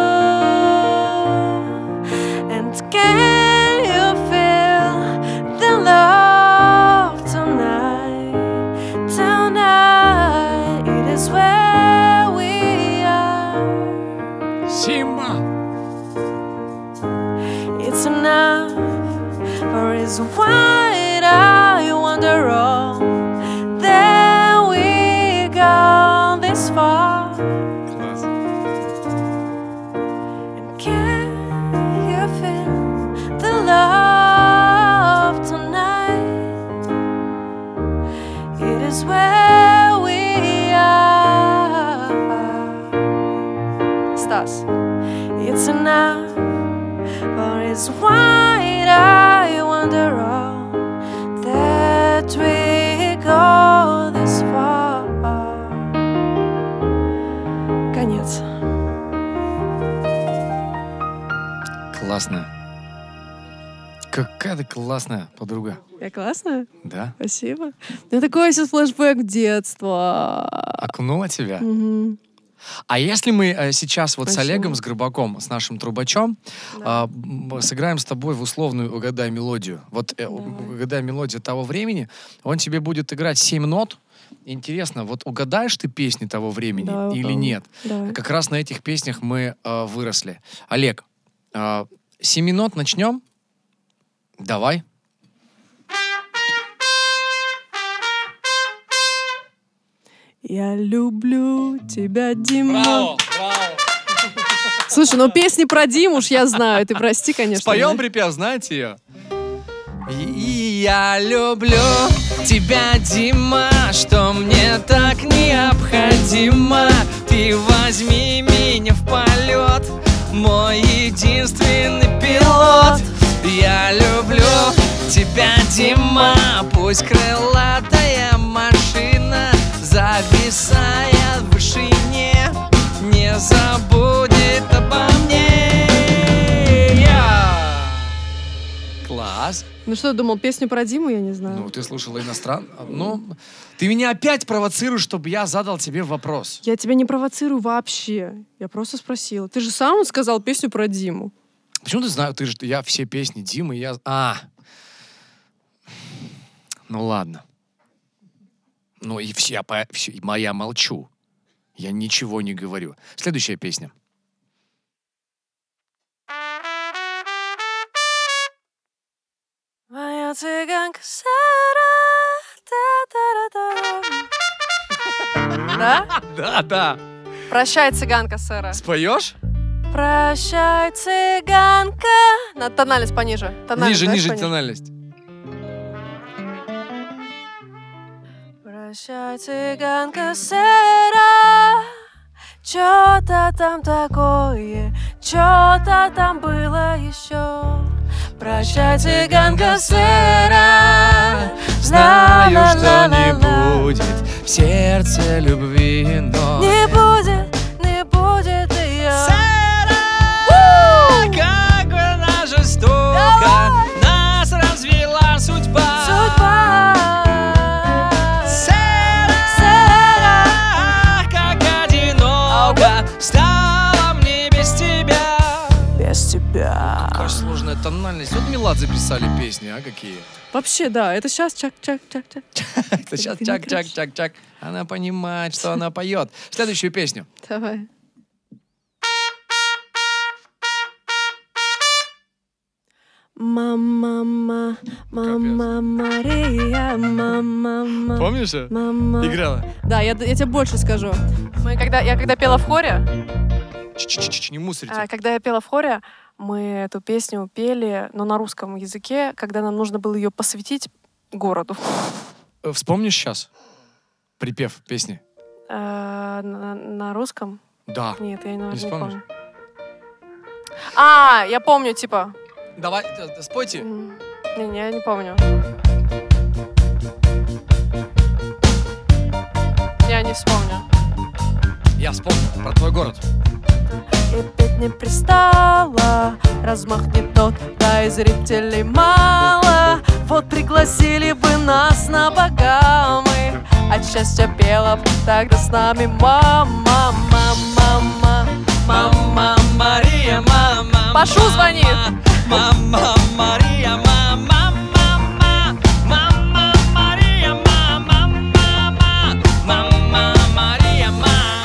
And can you feel the love tonight? Tonight it is where we are. Симба! It's enough for its wide eye wonder all that we gone this far. Класс. And can you feel the love tonight? It is where we are. Стас. It's enough for its wide eye wonder all that we go this far. Конец. Классно. Какая ты классная подруга. Я классная? Да? Спасибо. Ну, такой сейчас флешбэк в детство. Окунула тебя? Мгм. А если мы э, сейчас вот с Спасибо. Олегом, с Грыбаком, с нашим трубачом, Да. а, м, сыграем с тобой в условную «Угадай мелодию». Вот э, Давай. «Угадай мелодию» того времени, он тебе будет играть семь нот. Интересно, вот угадаешь ты песни того времени Давай или попробуем. нет? Давай. Как раз на этих песнях мы э, выросли. Олег, э, с семи нот начнем? Давай. Я люблю тебя, Дима. браво! Слушай, ну песни про Диму уж я знаю. Ты прости, конечно. Споем да. припев, знаете ее? И я люблю тебя, Дима, что мне так необходимо. Ты возьми меня в полет, мой единственный пилот. Я люблю тебя, Дима, пусть крылатая машина, зависая в вышине, не забудет обо мне. Я. Класс. Ну что, думал, песню про Диму я не знаю. Ну, ты слушала иностран... Ну, ты меня опять провоцируешь, чтобы я задал тебе вопрос. Я тебя не провоцирую вообще. Я просто спросила. Ты же сам сказал песню про Диму. Почему ты знаешь, ты же, я все песни Димы, я... А, ну ладно. Ну и все, я, по- все, моя молчу. Я ничего не говорю. Следующая песня. Моя цыганка Сара. Та-та-та-та. Да? Да, да. Прощай, цыганка, сэра. Споешь? Прощай, цыганка. Надо тональность пониже. Тональность, Ниже, знаешь, ниже пониже? тональность. Прощай, цыганка, сэра. Чё-то там такое, чё-то там было еще. Прощай, цыганка, сэра. Знаю, что не будет в сердце любви, но... Не будет, не будет ее. Как бы она жестоко нас развела судьба. Судьба. Сэра, как одиноко стало мне без тебя. Без тебя. Какая сложная тональность. Вот Меладзе писали песни, а какие? Вообще, да, это сейчас чак-чак-чак-чак. Это сейчас чак-чак-чак-чак. Она понимает, что она поет. Следующую песню. Давай. Мама, мама, мама, Мария, мама, мама. Помнишь? Мама. Играла. Да, я, я тебе больше скажу. Мы когда, я когда пела в хоре, Ч-ч-ч-ч, не мусорите. а, когда я пела в хоре, мы эту песню пели, но на русском языке, когда нам нужно было ее посвятить городу. Э, Вспомнишь сейчас припев песни? А, на, на русском? Да. Нет, я, наверное, не, вспомнишь? помню. А, я помню, типа. Давай, э, э, спойте. м, Не, не, я не помню. Я не вспомню. Я вспомнил про твой город. И петь не пристала, размах не тот, да и зрителей мало. Вот пригласили бы нас на богамы, от счастья пела б тогда с нами мама, мама, мама, Мама Мария, мама. Пашу звонит. Мама Мария, мама, мама. Мама Мария, мама, мама. Мама Мария, мама.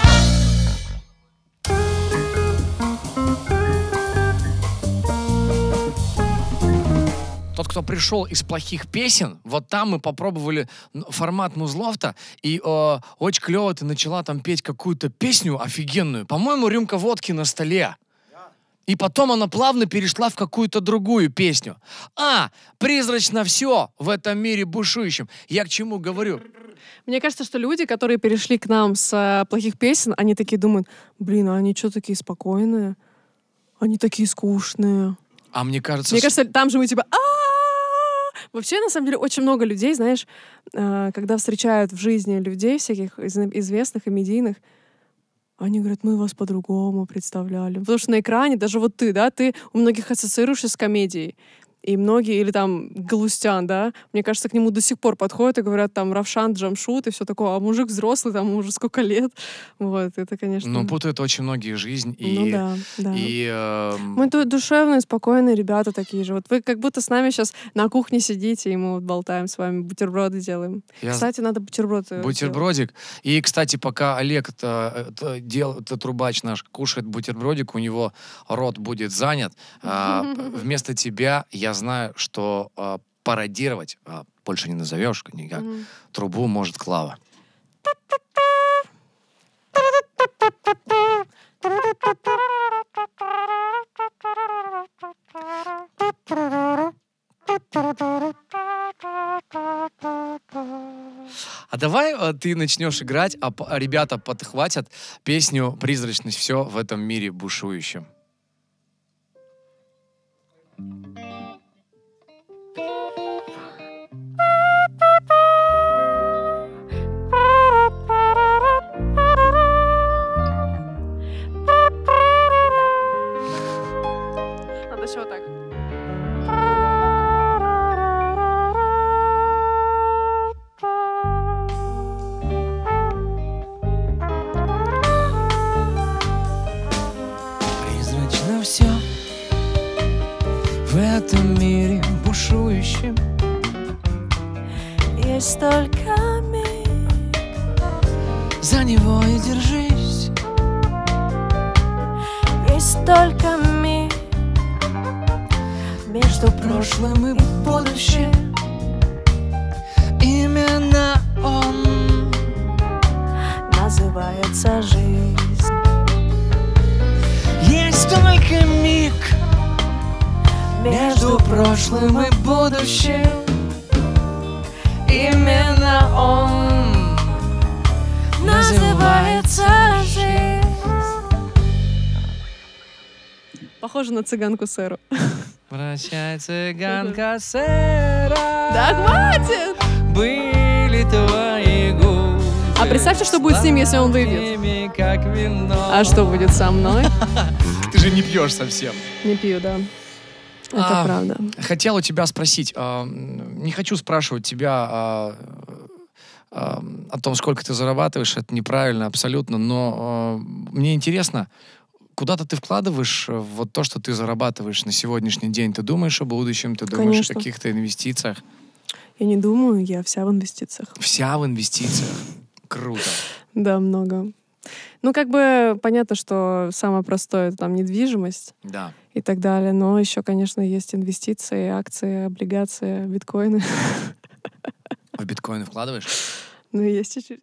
Тот, кто пришел из плохих песен, вот там мы попробовали н- формат музлофта, и э, очень клево ты начала там петь какую-то песню офигенную. По-моему, рюмка водки на столе. И потом она плавно перешла в какую-то другую песню. А, призрачно все в этом мире бушующем. Я к чему говорю? Мне кажется, что люди, которые перешли к нам с э, плохих песен, они такие думают, блин, а они что такие спокойные? Они такие скучные. А мне кажется... Мне с- кажется, там же мы типа «А-а-а!» Вообще, на самом деле, очень много людей, знаешь, э, когда встречают в жизни людей всяких из- известных и медийных, они говорят, мы вас по-другому представляли. Потому что на экране, даже вот ты, да, ты у многих ассоциируешься с комедией. И многие, или там Галустян, да, мне кажется, к нему до сих пор подходят и говорят там Равшан, Джамшут и все такое, а мужик взрослый, там уже сколько лет. Вот, это, конечно... Ну, путают очень многие жизнь. И, Ну да, да. и, эм, Мы ду- душевные, спокойные ребята такие же. Вот вы как будто с нами сейчас на кухне сидите, и мы вот болтаем с вами, бутерброды делаем. Я- Кстати, надо бутерброды делать. бутербродик. И, кстати, пока Олег, это, это, дел, это трубач наш, кушает бутербродик, у него рот будет занят. А, вместо тебя я знаю, что а, пародировать а, больше не назовешь никак. Мгм. Трубу может Клава. А давай а, ты начнешь играть, а, п- а ребята подхватят песню «Призрачность все в этом мире бушующем». Надо еще вот так. Призрачно все в этом мире бушующем. Есть только миг, За него и держись. есть только миг между прошлым Прошлым и будущим. Именно он называй называется жизнь. Есть только миг Между прошлым и будущим именно он называется жизнь. Похоже на цыганку Сэру. Прощай, цыганка Сэра. Да хватит! Были твои губы. А представьте, что будет с ним, если он выйдет. сладкими, как вино. А что будет со мной? Ты же не пьешь совсем. Не пью, да. Это А, правда. Хотел у тебя спросить, а, не хочу спрашивать тебя а, а, о том, сколько ты зарабатываешь, это неправильно абсолютно, но а, мне интересно, куда-то ты вкладываешь вот то, что ты зарабатываешь на сегодняшний день? Ты думаешь о будущем, ты думаешь Конечно. о каких-то инвестициях? Я не думаю, я вся в инвестициях. Вся в инвестициях. Круто. Да, много. Ну, как бы понятно, что самое простое — это там недвижимость Да. и так далее, но еще, конечно, есть инвестиции, акции, облигации, биткоины. В биткоины вкладываешь? Ну, есть чуть-чуть.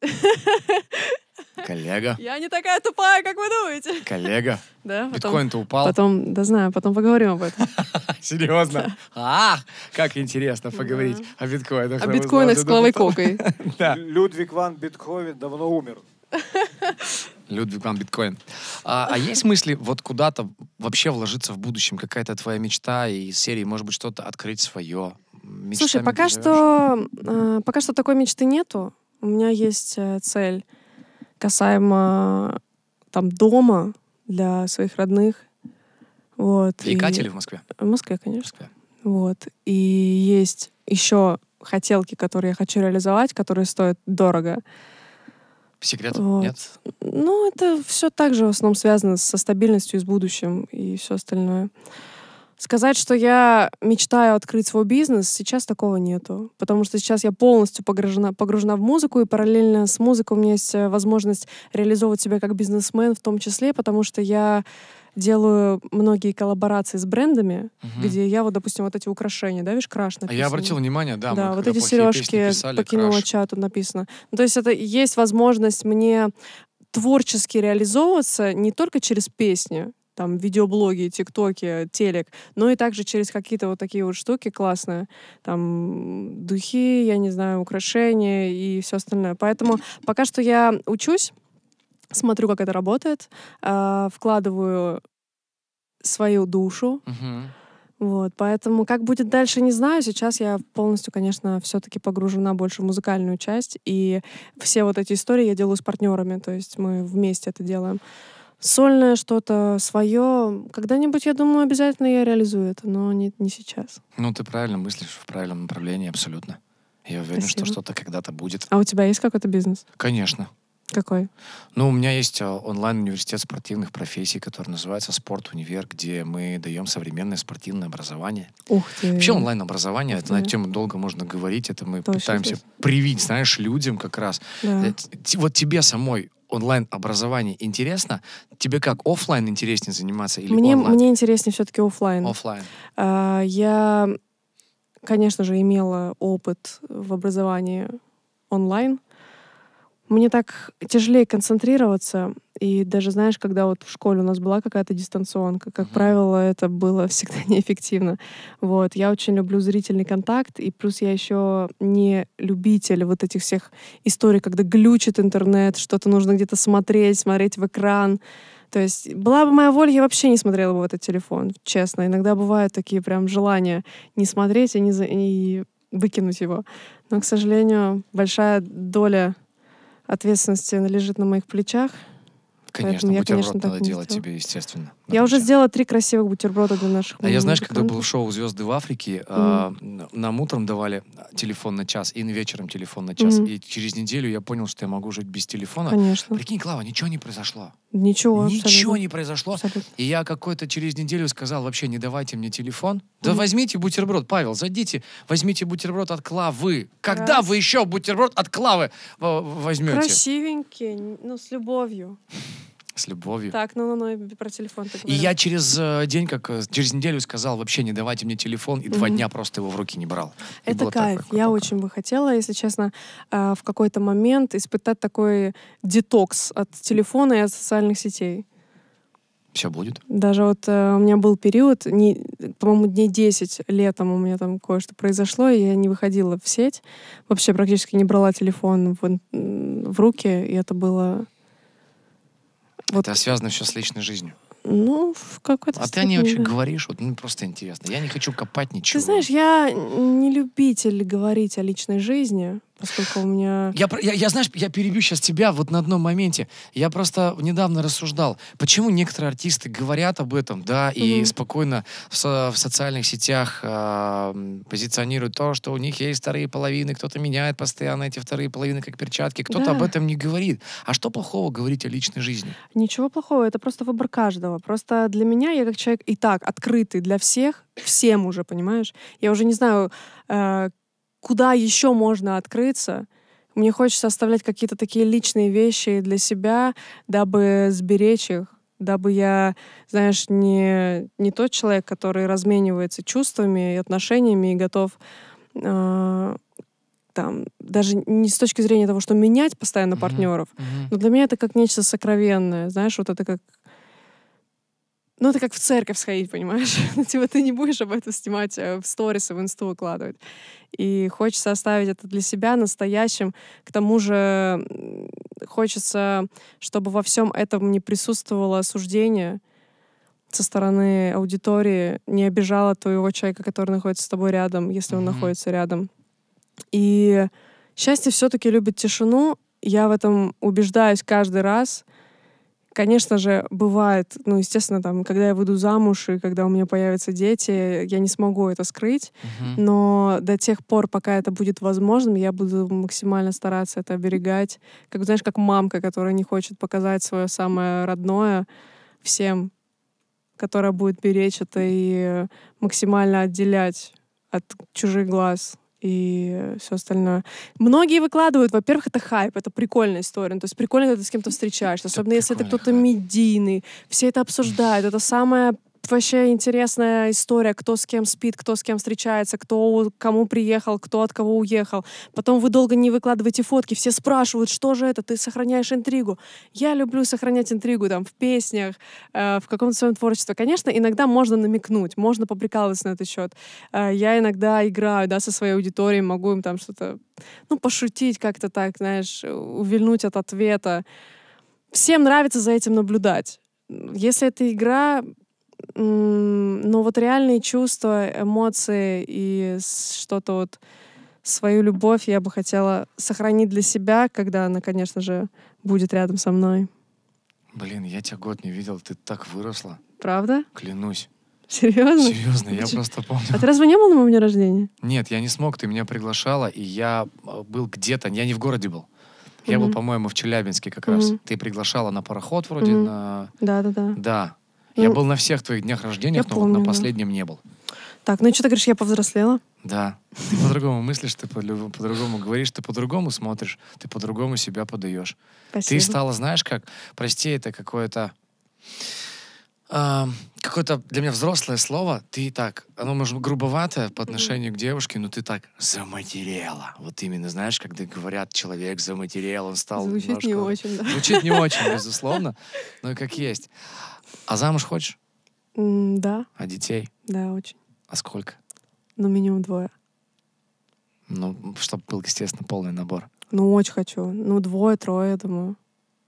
Коллега. Я не такая тупая, как вы думаете. Коллега. Да, потом, Биткоин-то упал. потом, да знаю, потом поговорим об этом. Серьезно? Ах, как интересно поговорить о биткоинах. О биткоинах с Клавой Кокой. Да. Людвиг ван Бетховен давно умер. Людвиг ван Биткоин. А, а есть мысли вот куда-то вообще вложиться в будущем? Какая-то твоя мечта и из серии, может быть, что-то открыть свое? Мечтами Слушай, пока ты живешь? что, э, пока что такой мечты нету. У меня есть э, цель касаемо там дома для своих родных. Вот. В Екатеринбурге или в Москве? В Москве, конечно. В Москве. Вот. И есть еще хотелки, которые я хочу реализовать, которые стоят дорого. Секрет? Вот. Нет? Ну, это все также в основном связано со стабильностью и с будущим и все остальное. Сказать, что я мечтаю открыть свой бизнес, сейчас такого нету. Потому что сейчас я полностью погружена, погружена в музыку, и параллельно с музыкой у меня есть возможность реализовывать себя как бизнесмен в том числе, потому что я делаю многие коллаборации с брендами, Мгм. где я вот, допустим, вот эти украшения, да, видишь, краш А написано. я обратил внимание, да, Да, мы вот когда эти плохие песни сережки писали, покинула краш. чат, тут написано. Ну, то есть это есть возможность мне творчески реализовываться не только через песни, там, видеоблоги, тиктоки, телек, но и также через какие-то вот такие вот штуки классные. Там, духи, я не знаю, украшения и все остальное. Поэтому пока что я учусь, смотрю, как это работает, э, вкладываю свою душу. Мгм. Вот, поэтому как будет дальше, не знаю. Сейчас я полностью, конечно, все-таки погружена больше в музыкальную часть, и все вот эти истории я делаю с партнерами, то есть мы вместе это делаем. Сольное что-то свое, когда-нибудь, я думаю, обязательно я реализую это, но не, не сейчас. Ну, ты правильно мыслишь, в правильном направлении, абсолютно. Я уверен, что Спасибо. что-то когда-то будет. А у тебя есть какой-то бизнес? Конечно. Какой? Ну, у меня есть а, онлайн-университет спортивных профессий, который называется «Спорт-универ», где мы даем современное спортивное образование. Ух ты. Вообще онлайн-образование, это на Да. эту тему долго можно говорить, это мы Точно, пытаемся точно. привить, знаешь, людям как раз. Да. Э, т- Вот тебе самой онлайн-образование интересно? Тебе как, оффлайн интереснее заниматься или Мне, онлайн? мне интереснее все-таки оффлайн. Оффлайн. А, я, конечно же, имела опыт в образовании онлайн. Мне так тяжелее концентрироваться. И даже, знаешь, когда вот в школе у нас была какая-то дистанционка, как Мгм. правило, это было всегда неэффективно. Вот. Я очень люблю зрительный контакт, и плюс я еще не любитель вот этих всех историй, когда глючит интернет, что-то нужно где-то смотреть, смотреть в экран. То есть была бы моя воля, я вообще не смотрела бы в этот телефон, честно. Иногда бывают такие прям желания не смотреть и, не за- и выкинуть его. Но, к сожалению, большая доля ответственности лежит на моих плечах. Конечно, Поэтому я, бутерброд конечно, так надо не делать сделала. тебе, естественно. Я на уже плечах. сделала три красивых бутерброда для наших А я, знаешь, когда музыкантов. был шоу «Звезды в Африке», а, н- нам утром давали телефон на час и вечером телефон на час. Мгм. И через неделю я понял, что я могу жить без телефона. Конечно. Прикинь, Клава, ничего не произошло. Ничего, Ничего абсолютно. не произошло. Абсолютно. И я какой-то через неделю сказал, вообще не давайте мне телефон. Да Мгм. возьмите бутерброд, Павел, зайдите, возьмите бутерброд от Клавы. Когда Крас- вы еще бутерброд от Клавы в- возьмете? Красивенькие, ну, с любовью. С любовью. Так, ну-ну-ну, про телефон ты И говорил. я через э, день, как э, через неделю сказал, вообще не давайте мне телефон, и два Мгм. дня просто его в руки не брал. И Это было так кайф. легко Я пока. очень бы хотела, если честно, э, в какой-то момент испытать такой детокс от телефона и от социальных сетей. Все будет. Даже вот э, у меня был период, не, по-моему, дней десять летом у меня там кое-что произошло, и я не выходила в сеть. Вообще практически не брала телефон в, ин- в руки, и это было... Вот, Это связано все с личной жизнью. ну, в какой-то А ты о ней степени, вообще да. говоришь, вот, ну, просто интересно. Я не хочу копать ничего. Ты знаешь, я не любитель говорить о личной жизни, поскольку у меня... Я, про- я, я, знаешь, я перебью сейчас тебя вот на одном моменте. Я просто недавно рассуждал, почему некоторые артисты говорят об этом, да, и Мгм. спокойно в, со- в социальных сетях а, м, позиционируют то, что у них есть вторые половины, кто-то меняет постоянно эти вторые половины как перчатки, кто-то Да. об этом не говорит. А что плохого говорить о личной жизни? Ничего плохого, это просто выбор каждого. Просто для меня, я как человек и так открытый для всех, всем уже, понимаешь? Я уже не знаю, э, куда еще можно открыться. Мне хочется оставлять какие-то такие личные вещи для себя, дабы сберечь их, дабы я, знаешь, не, не тот человек, который разменивается чувствами и отношениями и готов э, там, даже не с точки зрения того, что менять постоянно Мгм. партнеров, Мгм. но для меня это как нечто сокровенное, знаешь, вот это как... Ну, это как в церковь сходить, понимаешь? Ну, типа ты не будешь об этом снимать э, в сторисы, в инсту выкладывать. И хочется оставить это для себя настоящим. К тому же м, хочется, чтобы во всем этом не присутствовало осуждение со стороны аудитории, не обижало твоего человека, который находится с тобой рядом, если он Мгм. находится рядом. И счастье все-таки любит тишину. Я в этом убеждаюсь каждый раз. Конечно же, бывает, ну, естественно, там, когда я выйду замуж и когда у меня появятся дети, я не смогу это скрыть, Мгм. но до тех пор, пока это будет возможным, я буду максимально стараться это оберегать. Как, знаешь, как мамка, которая не хочет показать свое самое родное всем, которая будет беречь это и максимально отделять от чужих глаз и все остальное. Многие выкладывают, во-первых, это хайп, это прикольная история. Ну, то есть прикольно, когда ты с кем-то встречаешься, Это особенно если это прикольный кто-то хайп. медийный. Все это обсуждают. Это самая вообще интересная история, кто с кем спит, кто с кем встречается, кто у- кому приехал, кто от кого уехал. Потом вы долго не выкладываете фотки, все спрашивают, что же это, ты сохраняешь интригу. Я люблю сохранять интригу там в песнях, э, в каком-то своем творчестве. Конечно, иногда можно намекнуть, можно поприкалываться на этот счет. Э, я иногда играю, да, со своей аудиторией, могу им там что-то, ну, пошутить как-то так, знаешь, увильнуть от ответа. Всем нравится за этим наблюдать. Если это игра, м, но вот реальные чувства, эмоции и с- что-то вот, свою любовь я бы хотела сохранить для себя, когда она, конечно же, будет рядом со мной. Блин, я тебя год не видел, ты так выросла. Правда? Клянусь. Серьезно? Серьезно, я Почему? просто помню. А ты разве не был на моем дне рождения? Нет, я не смог, ты меня приглашала, и я э, был где-то, я не в городе был. Я был, Мгм. по-моему, в Челябинске как раз. Мгм. Ты приглашала на пароход вроде, Мгм. на... Да-да-да. Да. Ну, Я был на всех твоих днях рождения, я но вот помню, на да. последнем не был. Так, ну и что ты говоришь, я повзрослела? Да. Ты по-другому мыслишь, ты по- по-другому говоришь, ты по-другому смотришь, ты по-другому себя подаешь. Спасибо. Ты стала, знаешь, как, прости, это какое-то... а, какое-то для меня взрослое слово. Ты так, оно может быть грубоватое по отношению к девушке, но ты так заматерела. Вот именно, знаешь, когда говорят, человек заматерел, он стал Звучит немножко... не очень, да. Звучит не очень, безусловно, но и как есть. А замуж хочешь? М, Да, А детей? да, очень. А сколько? Ну, минимум двое. Ну, чтобы был, естественно, полный набор. Ну, очень хочу. Ну, двое, трое, я думаю.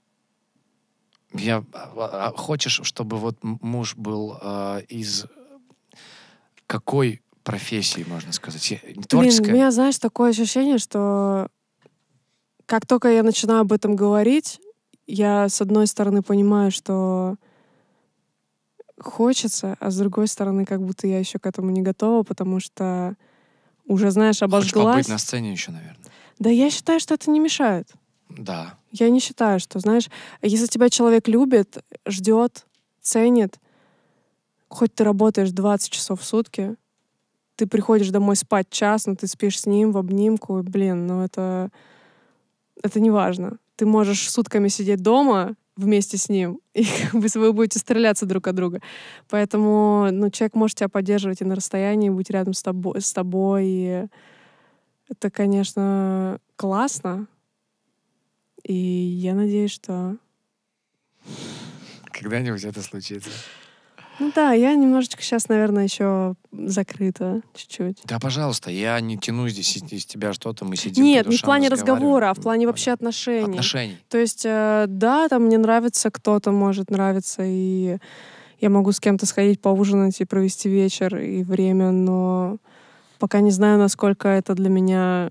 Я, а, а, хочешь, чтобы вот м- муж был а, из какой профессии, можно сказать? Я- Блин, Творческая? у меня, знаешь, такое ощущение, что как только я начинаю об этом говорить, я, с одной стороны, понимаю, что хочется, а с другой стороны, как будто я еще к этому не готова, потому что уже, знаешь, Хочешь побыть обожглась. на сцене еще, наверное? Да я считаю, что это не мешает. Да. Я не считаю, что, знаешь, если тебя человек любит, ждет, ценит, хоть ты работаешь двадцать часов в сутки, ты приходишь домой спать час, но ты спишь с ним в обнимку, и, блин, ну это, это не важно. Ты можешь сутками сидеть дома, вместе с ним, и как бы вы будете стреляться друг от друга. Поэтому, ну, человек может тебя поддерживать и на расстоянии, быть рядом с тобой, с тобой. И это, конечно, классно. И я надеюсь, что... Когда-нибудь это случится. Ну да, я немножечко сейчас, наверное, еще закрыта чуть-чуть. Да, пожалуйста, я не тяну здесь из, из тебя что-то, мы сидим Нет, по не в душам плане разговариваем. разговора, а в плане вообще отношений. Отношений. То есть, э, да, там мне нравится кто-то, может нравиться, и я могу с кем-то сходить поужинать и провести вечер и время, но пока не знаю, насколько это для меня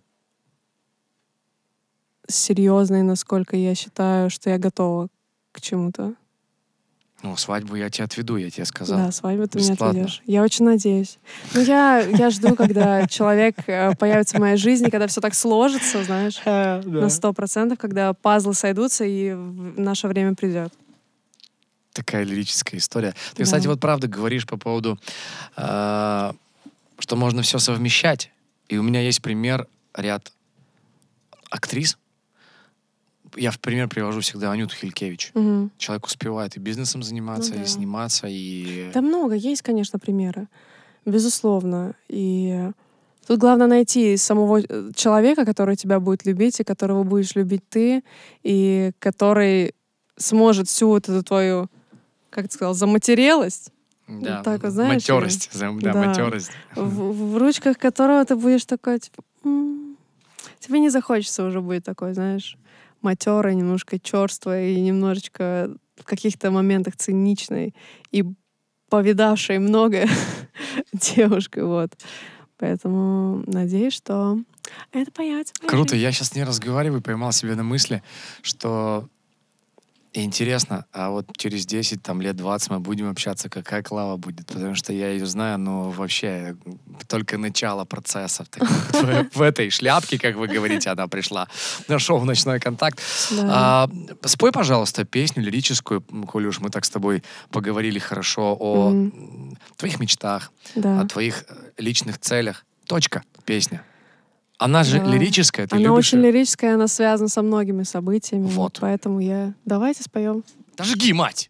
серьезно и насколько я считаю, что я готова к чему-то. Ну, свадьбу я тебя отведу, я тебе сказал. Да, свадьбу ты меня Бесплатно. отведешь. Я очень надеюсь. Ну, я, я жду, когда человек э, появится в моей жизни, когда все так сложится, знаешь, на сто процентов, когда пазлы сойдутся, и в- наше время придет. Такая лирическая история. Ты, Да. кстати, вот правда говоришь по поводу, э, что можно все совмещать. И у меня есть пример, ряд актрис. Я в пример привожу всегда Анюту Хилькевич. Мгм. Человек успевает и бизнесом заниматься, Ну да. и сниматься, и... Да много, есть, конечно, примеры. Безусловно. И тут главное найти самого э, человека, который тебя будет любить, и которого будешь любить ты, и который сможет всю вот эту твою, как ты сказал, заматерелость, Да, вот так вот, знаешь, матерость. за- Да, Да. матерость. в, в ручках которого ты будешь такой, типа, «М, тебе не захочется уже быть такой, знаешь, матерой, немножко черствой и немножечко в каких-то моментах циничной и повидавшей многое девушкой, вот. Поэтому надеюсь, что это появится. в моей Круто, жизни. я сейчас не разговариваю, поймал себя на мысли, что интересно, а вот через десять, там, лет двадцать мы будем общаться, какая Клава будет, потому что я ее знаю, но вообще только начало процессов. Так вот, в, в этой шляпке, как вы говорите, она пришла на шоу «Ночной контакт». Да. А, спой, пожалуйста, песню лирическую, м, коли уж мы так с тобой поговорили хорошо о Мгм. м, твоих мечтах, Да. о твоих э, личных целях. Точка. Песня. Она же Да. лирическая, ты Она любишь очень её? лирическая, она связана со многими событиями. Вот. Поэтому я... Давайте споем. Да жги, мать!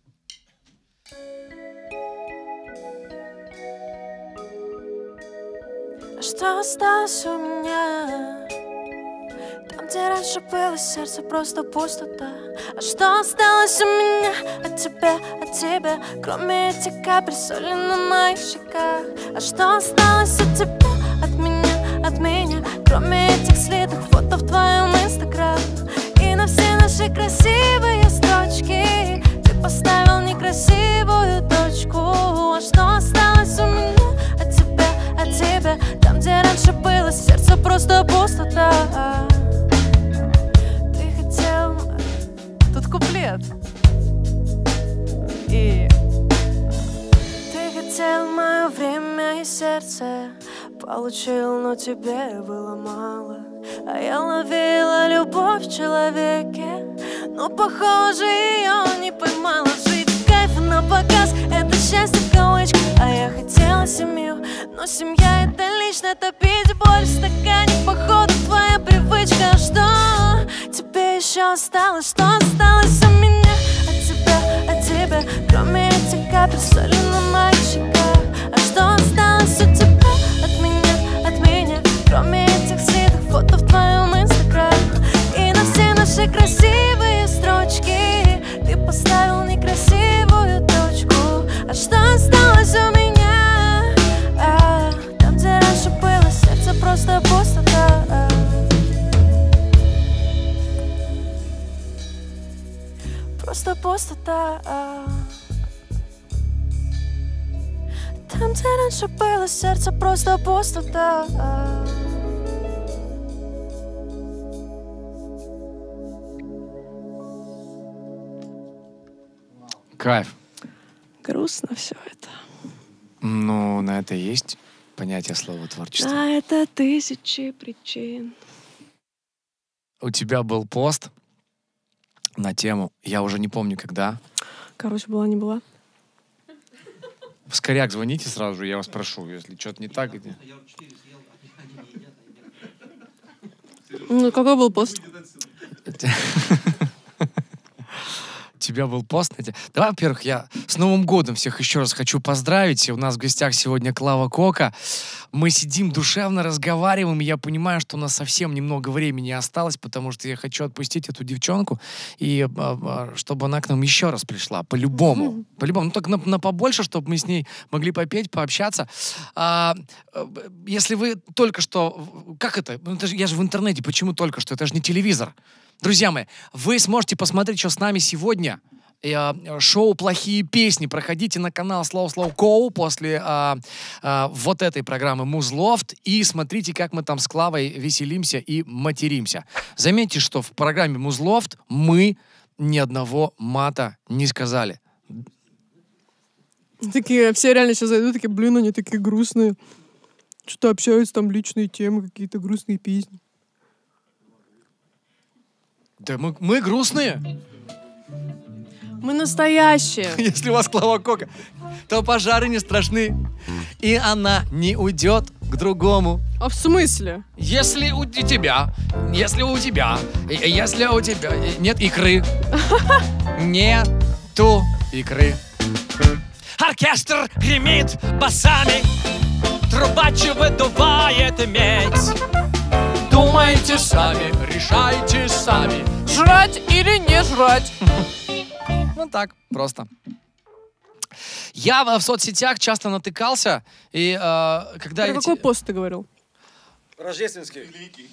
А что осталось у меня? Там, где раньше было сердце, просто пустота. А что осталось у меня от тебя, от тебя? Кроме этих капель соли на моих щеках. А что осталось от тебя, от меня, от меня? Кроме этих слитых фото в твоем инстаграм. И на все наши красивые строчки ты поставил некрасивую точку. А что осталось у меня от тебя, от тебя? Там, где раньше было сердце, просто пустота. Ты хотел... Тут куплет. И... Ты хотел мое время и сердце, получил, но тебе было мало. А я ловила любовь в человеке, но, похоже, ее не поймала. Жить в кайф на показ — это счастье в кавычках. А я хотела семью, но семья — это лично топить боль в стакане. Походу, твоя привычка. А что тебе еще осталось? Что осталось у меня от тебя, от тебя? Кроме этих капель соли на моих щеках. А что осталось у тебя от меня, от меня? Кроме этих слитых фото в твоем инстаграм. И на все наши красивые строчки ты поставил некрасивую точку. А что осталось у меня? А, там, где раньше было сердце, просто пустота. Просто пустота. Там, где раньше было сердце, просто пустота. Кайф. Грустно все это. Ну, на это есть понятие слова творчество. А это тысячи причин. У тебя был пост на тему, я уже не помню когда. Короче, была не была. В Скоряк звоните сразу же, я вас прошу, если что-то не так. где- Ну, какой был пост? Тебе тебя был пост. Давай, во-первых, я с Новым годом всех еще раз хочу поздравить. У нас в гостях сегодня Клава Кока. Мы сидим душевно, разговариваем, и я понимаю, что у нас совсем немного времени осталось, потому что я хочу отпустить эту девчонку, и чтобы она к нам еще раз пришла, по-любому. Mm-hmm. По-любому. Ну, так на, на побольше, чтобы мы с ней могли попеть, пообщаться. А, если вы только что... Как это? Ну, это же, я же в интернете. Почему только что? Это же не телевизор. Друзья мои, вы сможете посмотреть, что с нами сегодня. Шоу «Плохие песни». Проходите на канал Slow Slow Co после а, а, вот этой программы Музлофт и смотрите, как мы там с Клавой веселимся и материмся. Заметьте, что в программе Музлофт мы ни одного мата не сказали. Такие, все реально сейчас зайдут, такие, блин, они такие грустные. Что-то общаются, там личные темы, какие-то грустные песни. Да мы, мы грустные. Мы настоящие. Если у вас Клава Кока, то пожары не страшны. И она не уйдет к другому. А в смысле? Если у тебя, если у тебя, если у тебя нет икры, нету икры. Оркестр гремит басами, трубач выдувает медь. Думайте сами, решайте сами. Жрать или не жрать? Ну так, просто. Я в соцсетях часто натыкался, и э, когда... Про эти... какой пост ты говорил? Рождественский. Великий.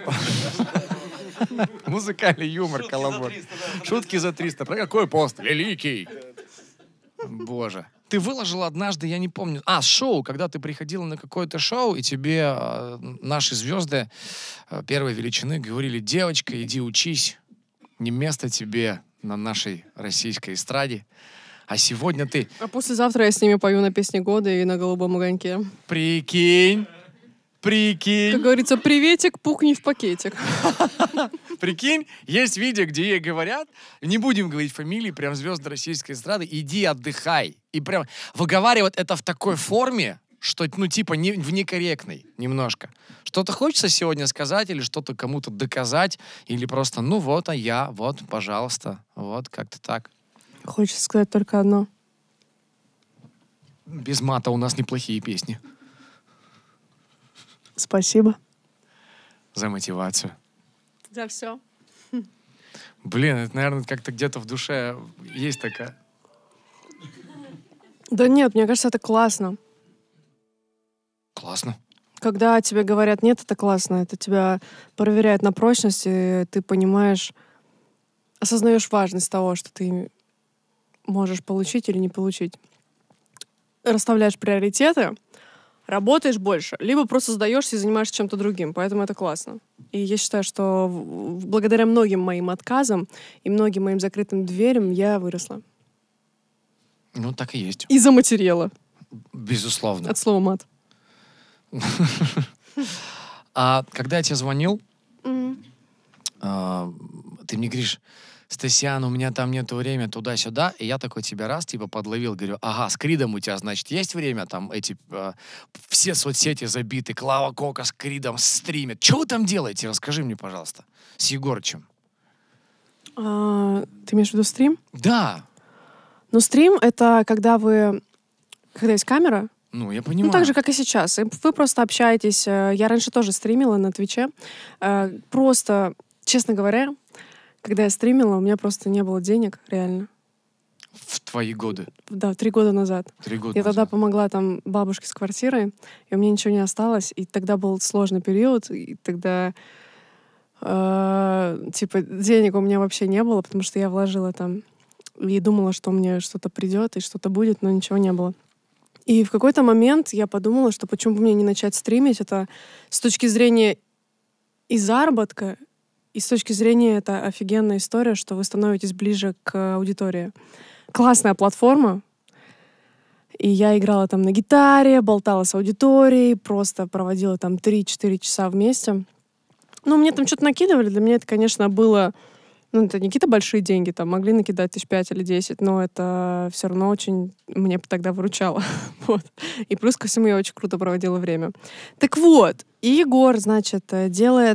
Музыкальный юмор, колобок. Шутки за триста. Про какой пост? Великий. Боже. Ты выложил однажды, я не помню... А, шоу, когда ты приходила на какое-то шоу, и тебе э, наши звезды э, первой величины говорили: девочка, иди учись, не место тебе на нашей российской эстраде. А сегодня ты... А послезавтра я с ними пою на песне года и на голубом огоньке. Прикинь. Прикинь. Как говорится, приветик, пухни в пакетик. Прикинь, есть видео, где ей говорят, не будем говорить фамилии, прям звезды российской эстрады, иди отдыхай. И прям выговаривают это в такой форме, что, ну, типа, не, в некорректной немножко. Что-то хочется сегодня сказать или что-то кому-то доказать, или просто, ну вот, а я, вот, пожалуйста, вот, как-то так. Хочется сказать только одно. Без мата у нас неплохие песни. Спасибо. За мотивацию. За все. Блин, это, наверное, как-то где-то в душе есть такая... Да нет, мне кажется, это классно. Классно. Когда тебе говорят «нет», это классно. Это тебя проверяет на прочность, и ты понимаешь, осознаешь важность того, что ты можешь получить или не получить. Расставляешь приоритеты, работаешь больше, либо просто сдаешься и занимаешься чем-то другим. Поэтому это классно. И я считаю, что благодаря многим моим отказам и многим моим закрытым дверям я выросла. Ну, так и есть. И заматерела. Безусловно. От слова «мат». А когда я тебе звонил, Mm. а, ты мне говоришь: Стасян, у меня там нету времени, туда-сюда. И я такой тебя раз, типа, подловил, говорю: ага, с Кридом у тебя, значит, есть время? Там эти, э, все соцсети забиты, Клава Кока с Кридом стримит. Что вы там делаете? Расскажи мне, пожалуйста. С Егорычем. А, ты имеешь в виду стрим? Да. Ну, стрим — это когда вы... Когда есть камера, Ну, я понимаю. ну, так же, как и сейчас. И вы просто общаетесь. Я раньше тоже стримила на Твиче. Просто, честно говоря, когда я стримила, у меня просто не было денег, реально. В твои годы? Да, три года назад. Три года Я назад. тогда помогла там бабушке с квартирой, и у меня ничего не осталось. И тогда был сложный период, и тогда э, типа денег у меня вообще не было, потому что я вложила там и думала, что мне что-то придет и что-то будет, но ничего не было. И в какой-то момент я подумала, что почему бы мне не начать стримить. Это с точки зрения и заработка, и с точки зрения это офигенная история, что вы становитесь ближе к аудитории. Классная платформа. И я играла там на гитаре, болтала с аудиторией, просто проводила там три-четыре часа вместе. Ну, мне там что-то накидывали. Для меня это, конечно, было... Ну, это не какие-то большие деньги, там могли накидать тысяч пять или десять, но это все равно очень мне тогда выручало. Вот. И плюс ко всему я очень круто проводила время. Так вот, и Егор, значит, делает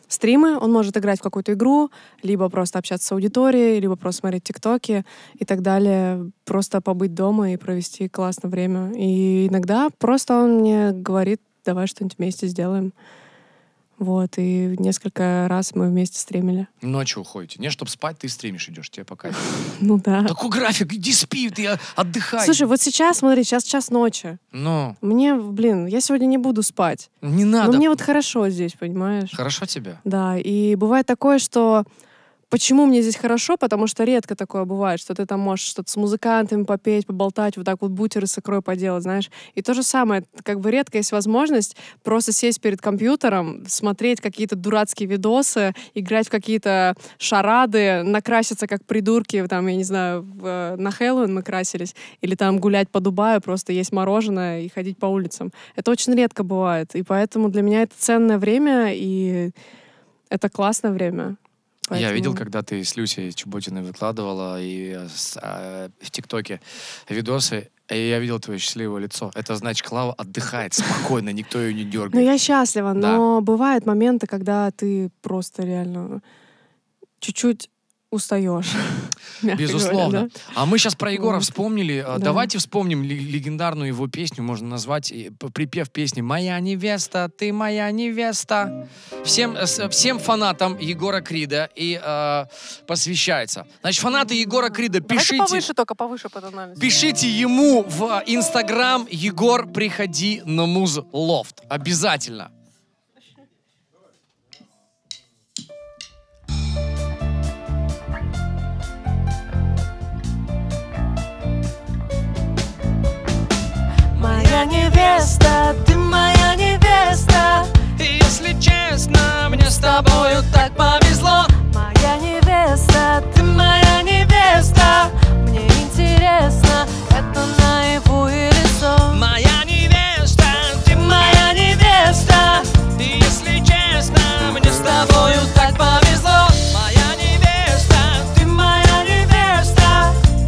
стримы, он может играть в какую-то игру, либо просто общаться с аудиторией, либо просто смотреть тиктоки и так далее. Просто побыть дома и провести классное время. И иногда просто он мне говорит, давай что-нибудь вместе сделаем. Вот, и несколько раз мы вместе стримили. Ночью уходите. Не, чтобы спать, ты стримишь идешь, тебе пока. Ну да. Такой график, иди спи, ты отдыхай. Слушай, вот сейчас, смотри, сейчас час ночи. Ну, Мне, блин, я сегодня не буду спать. не Но надо. мне вот хорошо здесь, понимаешь? Хорошо тебе? Да, и бывает такое, что... Почему мне здесь хорошо? Потому что редко такое бывает, что ты там можешь что-то с музыкантами попеть, поболтать, вот так вот бутеры с икрой поделать, знаешь. И то же самое, как бы редко есть возможность просто сесть перед компьютером, смотреть какие-то дурацкие видосы, играть в какие-то шарады, накраситься как придурки, там, я не знаю, в, на Хэллоуин мы красились, или там гулять по Дубаю, просто есть мороженое и ходить по улицам. Это очень редко бывает, и поэтому для меня это ценное время, и это классное время. Поэтому... Я видел, когда ты с Люсей Чеботиной выкладывала и с, а, в ТикТоке видосы, и я видел твое счастливое лицо. Это значит, Клава отдыхает спокойно, никто ее не дергает. Ну, я счастлива, Да. но бывают моменты, когда ты просто реально чуть-чуть устаешь. мягко Безусловно. говоря, да. А мы сейчас про Егора Вот. вспомнили. А, Да. Давайте вспомним ли- легендарную его песню, можно назвать и п- припев песни «Моя невеста, ты моя невеста». Всем, э, с- всем фанатам Егора Крида и э, посвящается. Значит, фанаты Егора Крида, Давайте пишите, повыше только, повыше по тональности. пишите ему в Инстаграм «Егор, приходи на Муз Лофт». Обязательно. Моя невеста, ты моя невеста. И если честно, мне с тобою так повезло. Моя невеста, ты моя невеста. Мне интересно, это наяву или сон. Моя невеста, ты моя невеста. И если честно, мне с тобою так повезло. Моя невеста, Ты моя невеста.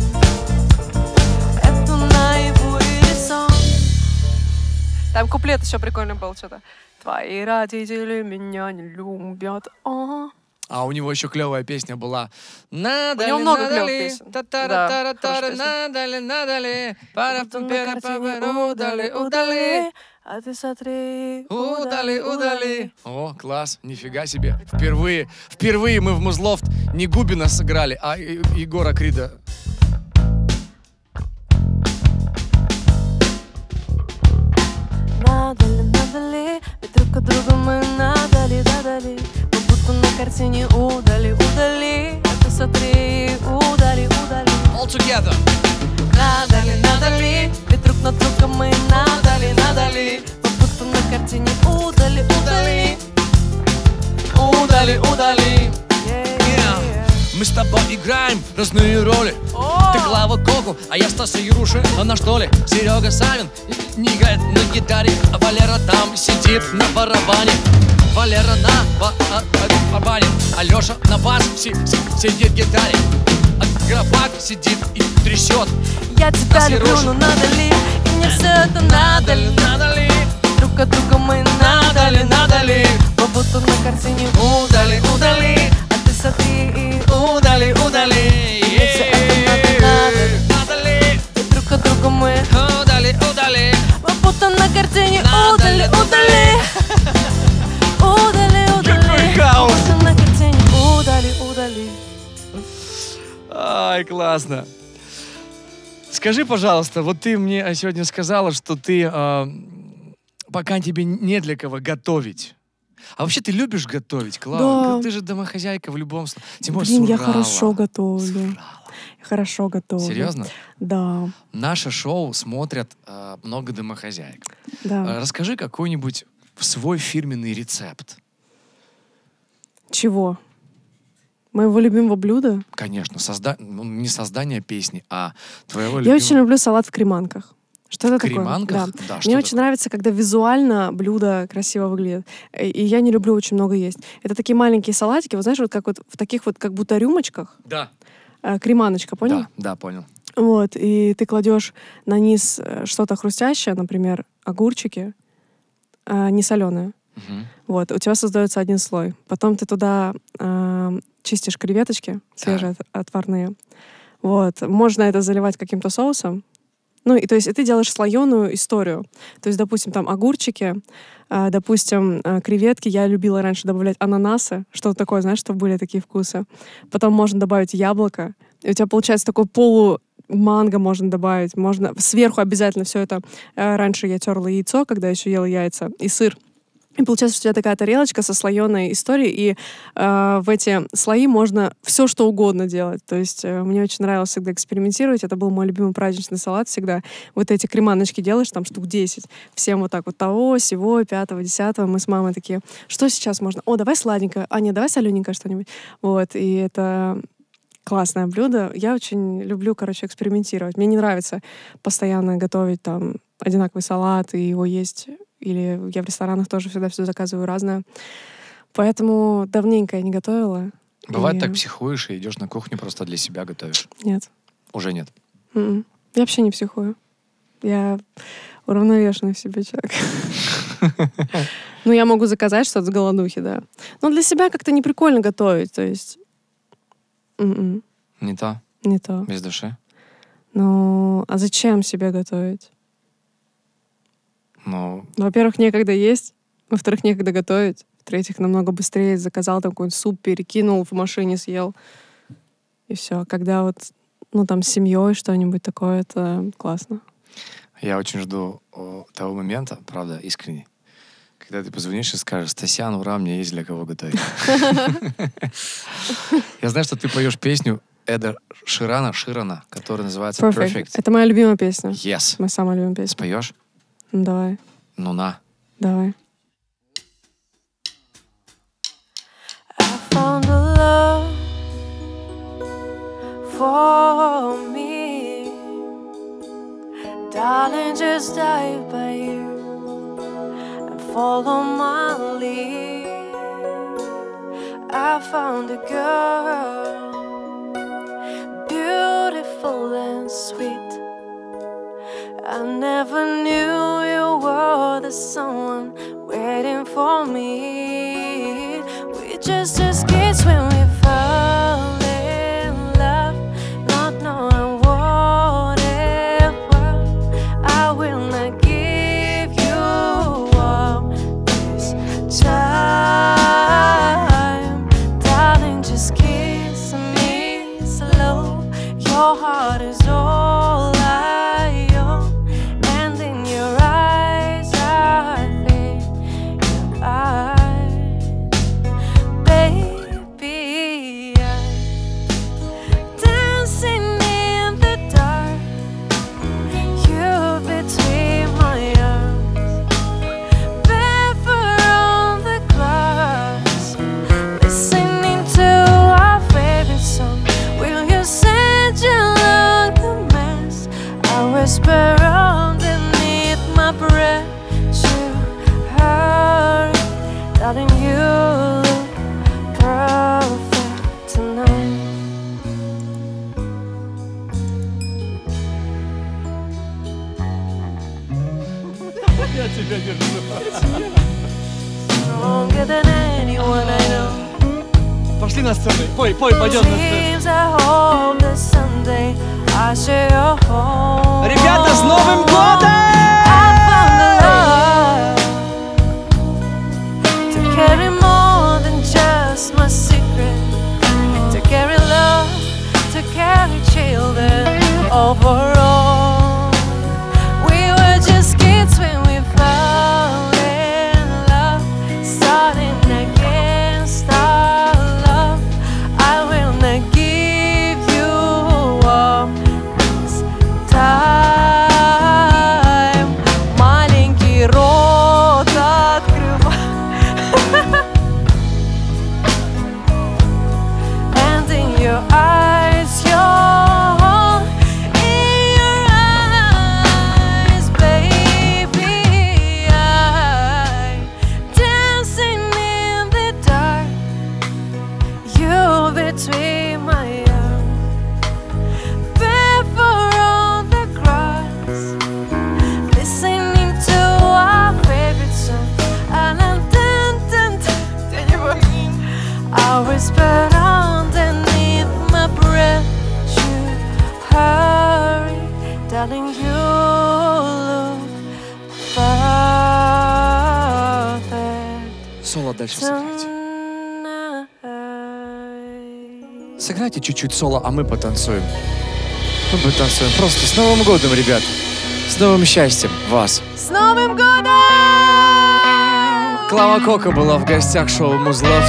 Это наяву или сон. Там куплет еще прикольный был что-то. Твои родители меня не любят. О. А у него еще клевая песня была. Надо У него ли, много надо клевых ли, песен. та-та-ра-та-ра-та-ра, Да, хорошая песня. надо ли, надо ли, пара Вот на пера картине пара удали, удали, а ты смотри, удали, удали. О, класс, нифига себе. Впервые, впервые мы в Музлофт не Губина сыграли, а Е- Егора Крида. Надо ли, надо ли, ведь друг от друга мы надо ли, надо ли, как будто на картине удали, удали, а ты смотри, удали, удали. All together. Надо ли, надо ли, ведь друг на друга мы надо ли, надо ли, как будто на картине удали, удали, удали, удали. мы с тобой играем разные роли. Ты Клава Коку, а я Стаса Яруши. Она что ли? Серега Савин не играет на гитаре, а Валера там сидит на барабане. Валера на ба- а- а- барабане, а Леша на бас си- си- сидит в гитаре. А Грабак сидит и трясет. Я тебя Стас люблю, Яруш. но надо ли, и мне все это надо ли, Надо ли? друг от друга мы надо ли, надо ли, как будто на картине удали, удали, а ты смотри и Удали, удали. мне все это надо, надо ли, Надо ли? и друг от друга мы Удали, удали. как будто на картине Надо удали, ли, удали, удали, удали, Какой хаос! как будто на картине удали, удали. Ай, классно. Скажи, пожалуйста, вот ты мне сегодня сказала, что ты э, пока тебе не для кого готовить. А вообще ты любишь готовить, Клава? Да. Ты же домохозяйка в любом случае. Тем более Блин, с я Урала. хорошо готовлю. С Урала. Я хорошо готовлю. Серьезно? Да, Наше шоу смотрят э, много домохозяек. Э, да. Расскажи какой-нибудь свой фирменный рецепт. Чего? Моего любимого блюда? Конечно, созда... ну, не создание песни, а твоего Я любимого... очень люблю салат в креманках. Что это В креманках? такое? Да, Да. что Мне это? очень нравится, когда визуально блюдо красиво выглядит. И и я не люблю очень много есть. Это такие маленькие салатики, вот знаешь, вот как вот в таких вот как будто рюмочках. Да. э, Креманочка, понял? Да, да, понял. Вот, и ты кладешь на низ э, что-то хрустящее, например, огурчики, а, не соленые. Мгм. Вот, у тебя создается один слой. Потом ты туда э, чистишь креветочки свежие, от- отварные. Вот. Можно это заливать каким-то соусом. Ну, и то есть и ты делаешь слоеную историю. То есть, допустим, там огурчики, э, допустим, э, креветки. Я любила раньше добавлять ананасы, что-то такое, знаешь, чтобы были такие вкусы. Потом можно добавить яблоко. И у тебя получается такой полу манго можно добавить. Можно сверху обязательно все это. э, Раньше я терла яйцо, когда еще ела яйца, и сыр. И получается, что у тебя такая тарелочка со слоеной историей, и э, в эти слои можно все, что угодно делать. То есть э, мне очень нравилось всегда экспериментировать. Это был мой любимый праздничный салат всегда. Вот эти креманочки делаешь, там штук десять. Всем вот так вот того, сего, пятого, десятого. Мы с мамой такие, что сейчас можно? О, давай сладенькое. А, нет, давай солененькое что-нибудь. Вот, и это классное блюдо. Я очень люблю, короче, экспериментировать. Мне не нравится постоянно готовить там одинаковый салат и его есть. Или я в ресторанах тоже всегда все заказываю разное. Поэтому давненько я не готовила. Бывает И- так, психуешь и идешь на кухню, просто для себя готовишь. Нет. Уже нет. М-м. Я вообще не психую. Я уравновешенный в себе человек. Ну, я могу заказать что-то с голодухи, да. Но для себя как-то не прикольно готовить, то есть... м-м, Не то, Не то. без души. Ну, а зачем себе готовить? Ну, Во-первых, некогда есть. Во-вторых, некогда готовить. В-третьих, намного быстрее заказал там какой-нибудь суп, перекинул, в машине съел. И все. Когда вот, ну, там, с семьей что-нибудь такое, это классно. я очень жду о, того момента, правда, искренне, когда ты позвонишь и скажешь: Стасян, ура, мне есть для кого готовить. Я знаю, что ты поешь песню Эда Ширана, Ширана, которая называется Perfect. Perfect. Это моя любимая песня. Yes. Моя самая любимая песня. Споешь? Ну, давай, Ну на. давай. I found a love for me. Darling, just dive by you and follow my lead. I found a girl, beautiful and sweet. I never knew you were the someone waiting for me. We just just kids when we fell in love, not knowing what it was. I will not give you up this time, darling. Just kiss me slow. Your heart is all I own, and in your eyes I think I, baby, I'm dancing in the dark. You between my arms, barefoot on the grass, listening to our favorite song. Will you send your love the mess? I whisper underneath my breath to her, darling, you look perfect tonight. Stronger than anyone I know. Пошли на сцену. Пой, пой, пойдем на сцену. Dreams I hope that someday I share your home. Ребята, с Новым I годом! found a love to carry more than just my secret, to carry love, to carry children overall. We were just kids when we fell in love, starting against our love. I will not give you up this time. darling, you look perfect Соло дальше сыграйте. tonight. Сыграйте чуть-чуть соло, а мы потанцуем. Мы потанцуем. Просто с Новым годом, ребят. С новым счастьем вас. С Новым годом! Клава Кока была в гостях шоу Музлофт.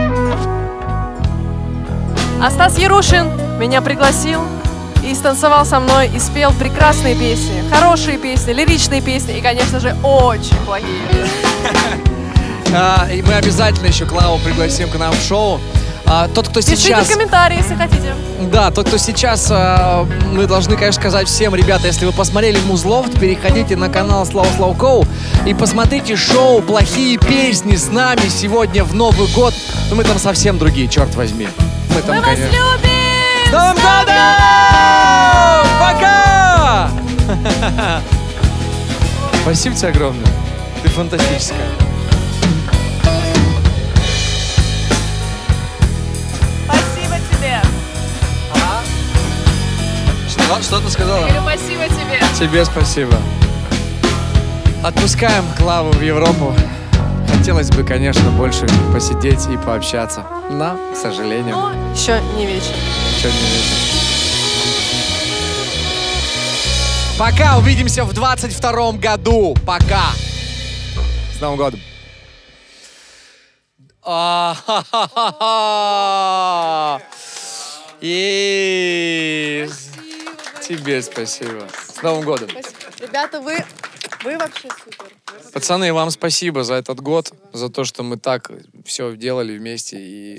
А Стас Ярушин меня пригласил и станцевал со мной, и спел прекрасные песни, хорошие песни, лиричные песни и, конечно же, очень плохие песни. А, и мы обязательно еще Клаву пригласим к нам в шоу. А, тот, кто Пишите сейчас... в комментарии, если хотите. Да, тот, кто сейчас... А, мы должны, конечно, сказать всем, ребята, если вы посмотрели Музлофт, переходите на канал Слава Славкоу и посмотрите шоу «Плохие песни» с нами сегодня в Новый год. Ну, мы там совсем другие, черт возьми. Мы там, Мы вас конечно... любим! С Новым годом! Пока! Спасибо тебе огромное. Ты фантастическая. Спасибо тебе. Что, что ты сказала? Я говорю, спасибо тебе. Тебе спасибо. Отпускаем Клаву в Европу. Хотелось бы, конечно, больше посидеть и пообщаться. Но, к сожалению, Но еще не вечер. еще не вечер. Пока, увидимся в двадцать втором году. Пока. С Новым годом. А-ха-ха-ха-ха. И тебе спасибо. С Новым годом. Ребята, вы, вы вообще супер. Пацаны, вам спасибо за этот год, за то, что мы так все делали вместе и...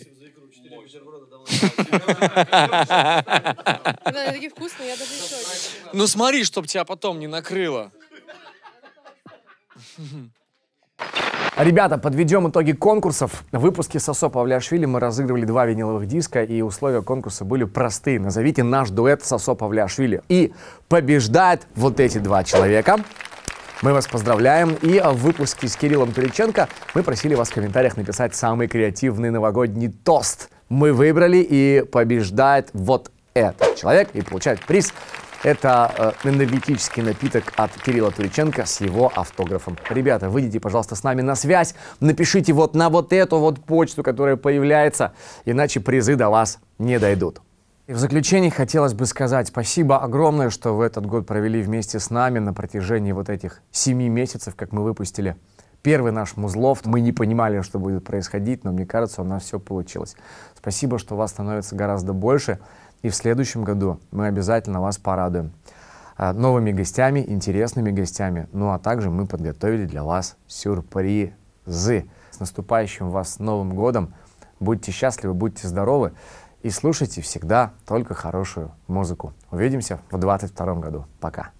Такие вкусные, я даже еще. Ну смотри, чтоб тебя потом не накрыло. Ребята, подведем итоги конкурсов. В выпуске Сосо Павлиашвили мы разыгрывали два виниловых диска, и условия конкурса были простые. Назовите наш дуэт Сосо Павлиашвили. И побеждает вот эти два человека. Мы вас поздравляем. И в выпуске с Кириллом Туриченко мы просили вас в комментариях написать самый креативный новогодний тост. Мы выбрали, и побеждает вот этот человек и получает приз. Это э, энергетический напиток от Кирилла Туриченко с его автографом. Ребята, выйдите, пожалуйста, с нами на связь. Напишите вот на вот эту вот почту, которая появляется, иначе призы до вас не дойдут. И в заключение хотелось бы сказать спасибо огромное, что вы этот год провели вместе с нами на протяжении вот этих семи месяцев, как мы выпустили первый наш Музлофт. Мы не понимали, что будет происходить, но мне кажется, у нас все получилось. Спасибо, что вас становится гораздо больше. И в следующем году мы обязательно вас порадуем новыми гостями, интересными гостями. Ну а также мы подготовили для вас сюрпризы. С наступающим вас Новым годом! Будьте счастливы, будьте здоровы и слушайте всегда только хорошую музыку. Увидимся в двадцать втором году. Пока!